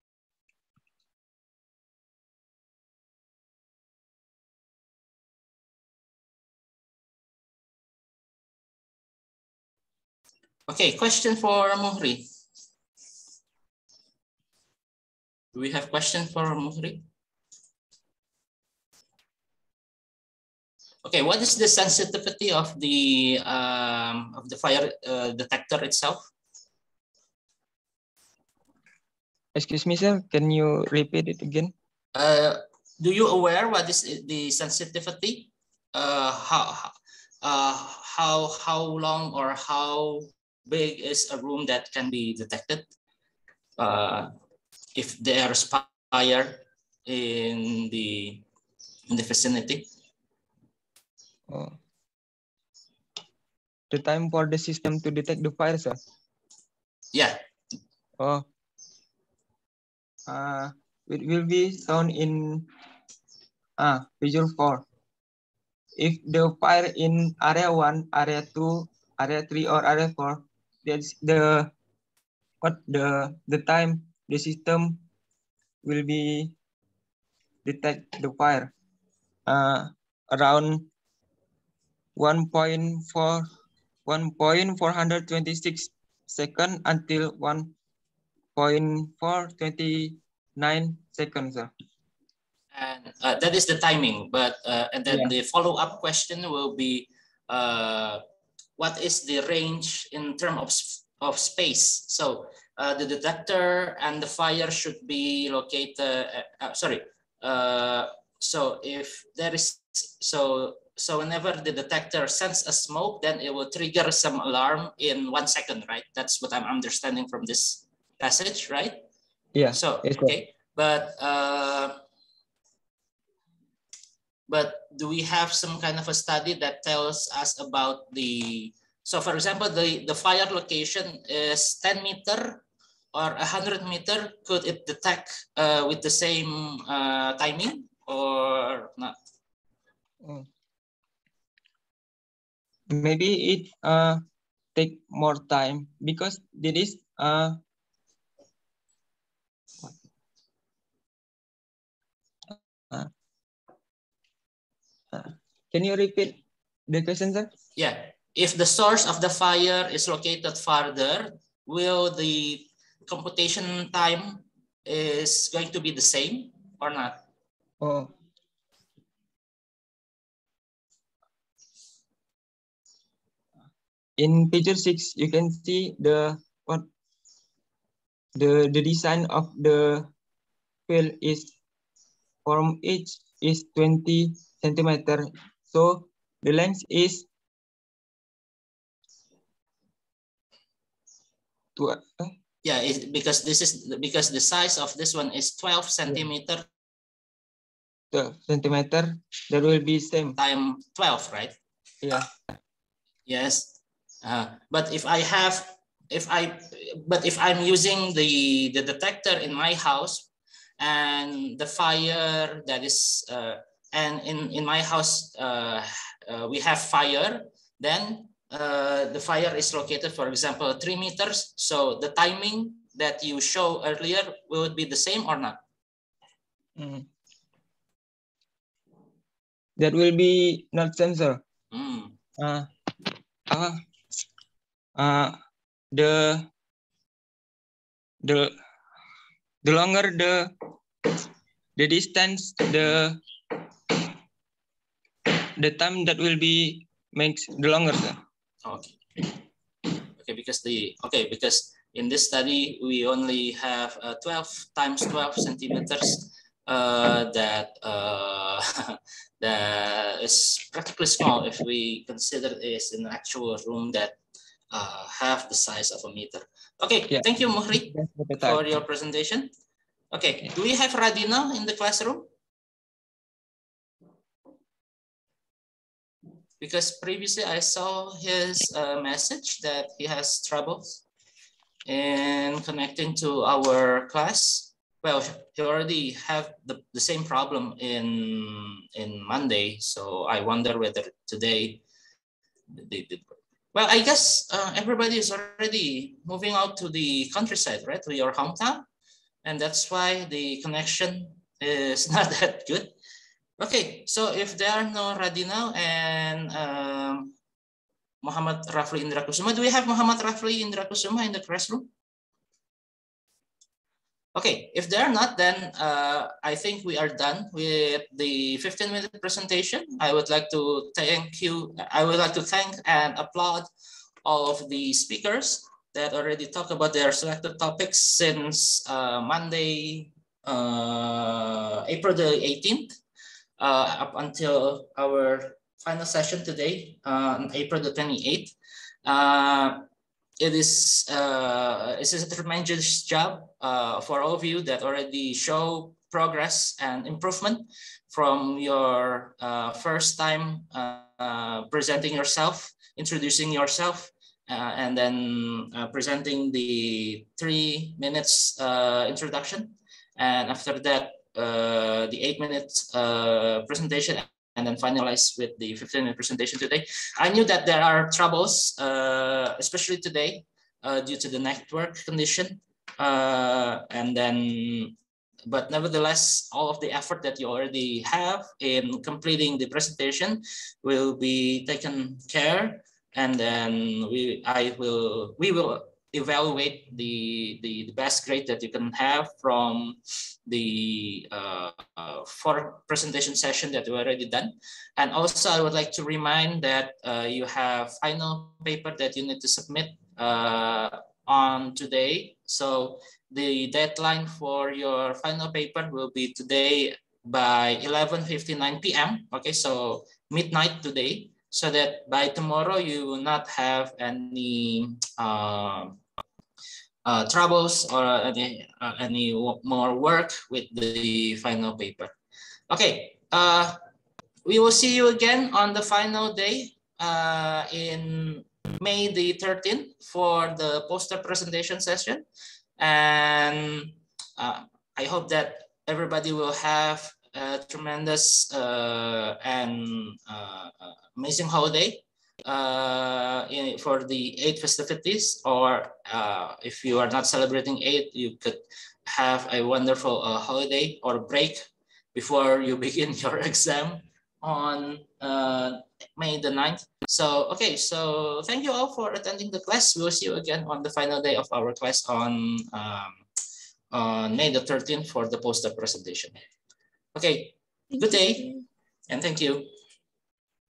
Okay, question for Muhri. Do we have question for Muhri? Okay, what is the sensitivity of the fire detector itself? Excuse me, sir. Can you repeat it again? Do you aware what is the sensitivity? How long or how big is a room that can be detected if there is fire in the vicinity? The time for the system to detect the fire, sir? Yeah. It will be shown in figure 4. If the fire in area 1, area 2, area 3, or area 4, that's the time the system will be detect the fire. Around 1.426 seconds until 1.429 seconds. And that is the timing, but and then the follow-up question will be, what is the range in terms of space? So the detector and the fire should be located. So if there is so whenever the detector senses a smoke, then it will trigger some alarm in 1 second, right? That's what I'm understanding from this passage, right? Yeah. So okay, but do we have some kind of a study that tells us about the, so for example, the fire location is 10 meter or 100 meter, could it detect with the same timing or not? Maybe it take more time because there is can you repeat the question, sir? Yeah, if the source of the fire is located farther, will the computation time is going to be the same or not? In figure 6, you can see the design of the field is from each is 20 centimeter. So the length is yeah, because the size of this one is 12 centimeter. 12 centimeter. There will be same time 12, right? Yeah. Yes. But if I'm using the detector in my house, and the fire that is and in my house we have fire, then the fire is located, for example, 3 meters. So the timing that you show earlier, will it be the same or not? That will be not sensor. The longer the distance, the time that will be makes the longer, sir. Okay. Because in this study we only have 12 times 12 centimeters that that is practically small if we consider is an actual room that have the size of a meter. Okay, yeah. Thank you, Muhri, for your presentation. Okay, do we have Radina in the classroom? Because previously I saw his message that he has troubles in connecting to our class. Well, he already have the same problem in Monday, so I wonder whether today they did. Well, I guess everybody is already moving out to the countryside, right, to your hometown, and that's why the connection is not that good. Okay, so if there are no Radina and Muhammad Rafli Indra Kusuma, do we have Muhammad Rafli Indra Kusuma in the classroom? Okay, if they're not, then I think we are done with the 15-minute presentation. I would like to thank you. I would like to thank and applaud all of the speakers that already talked about their selected topics since Monday, April the 18th, up until our final session today, on April the 28th. It is a tremendous job for all of you that already show progress and improvement from your first time presenting yourself, introducing yourself, and then presenting the 3 minutes introduction. And after that, the 8 minutes presentation, and then finalize with the 15-minute presentation today. I knew that there are troubles, especially today, due to the network condition. But nevertheless, all of the effort that you already have in completing the presentation will be taken care, and then we will evaluate the best grade that you can have from the 4 presentation session that we already done. And also I would like to remind that you have final paper that you need to submit on today. So the deadline for your final paper will be today by 11:59 p.m. Okay, so midnight today, so that by tomorrow you will not have any troubles or any more work with the final paper. Okay, we will see you again on the final day in May the 13th for the poster presentation session. And I hope that everybody will have a tremendous and amazing holiday for the Eid festivities, or if you are not celebrating Eid, you could have a wonderful holiday or break before you begin your exam on May the 9th. So, okay, so thank you all for attending the class. We will see you again on the final day of our class on May the 13th for the poster presentation. Okay, good day, and thank you.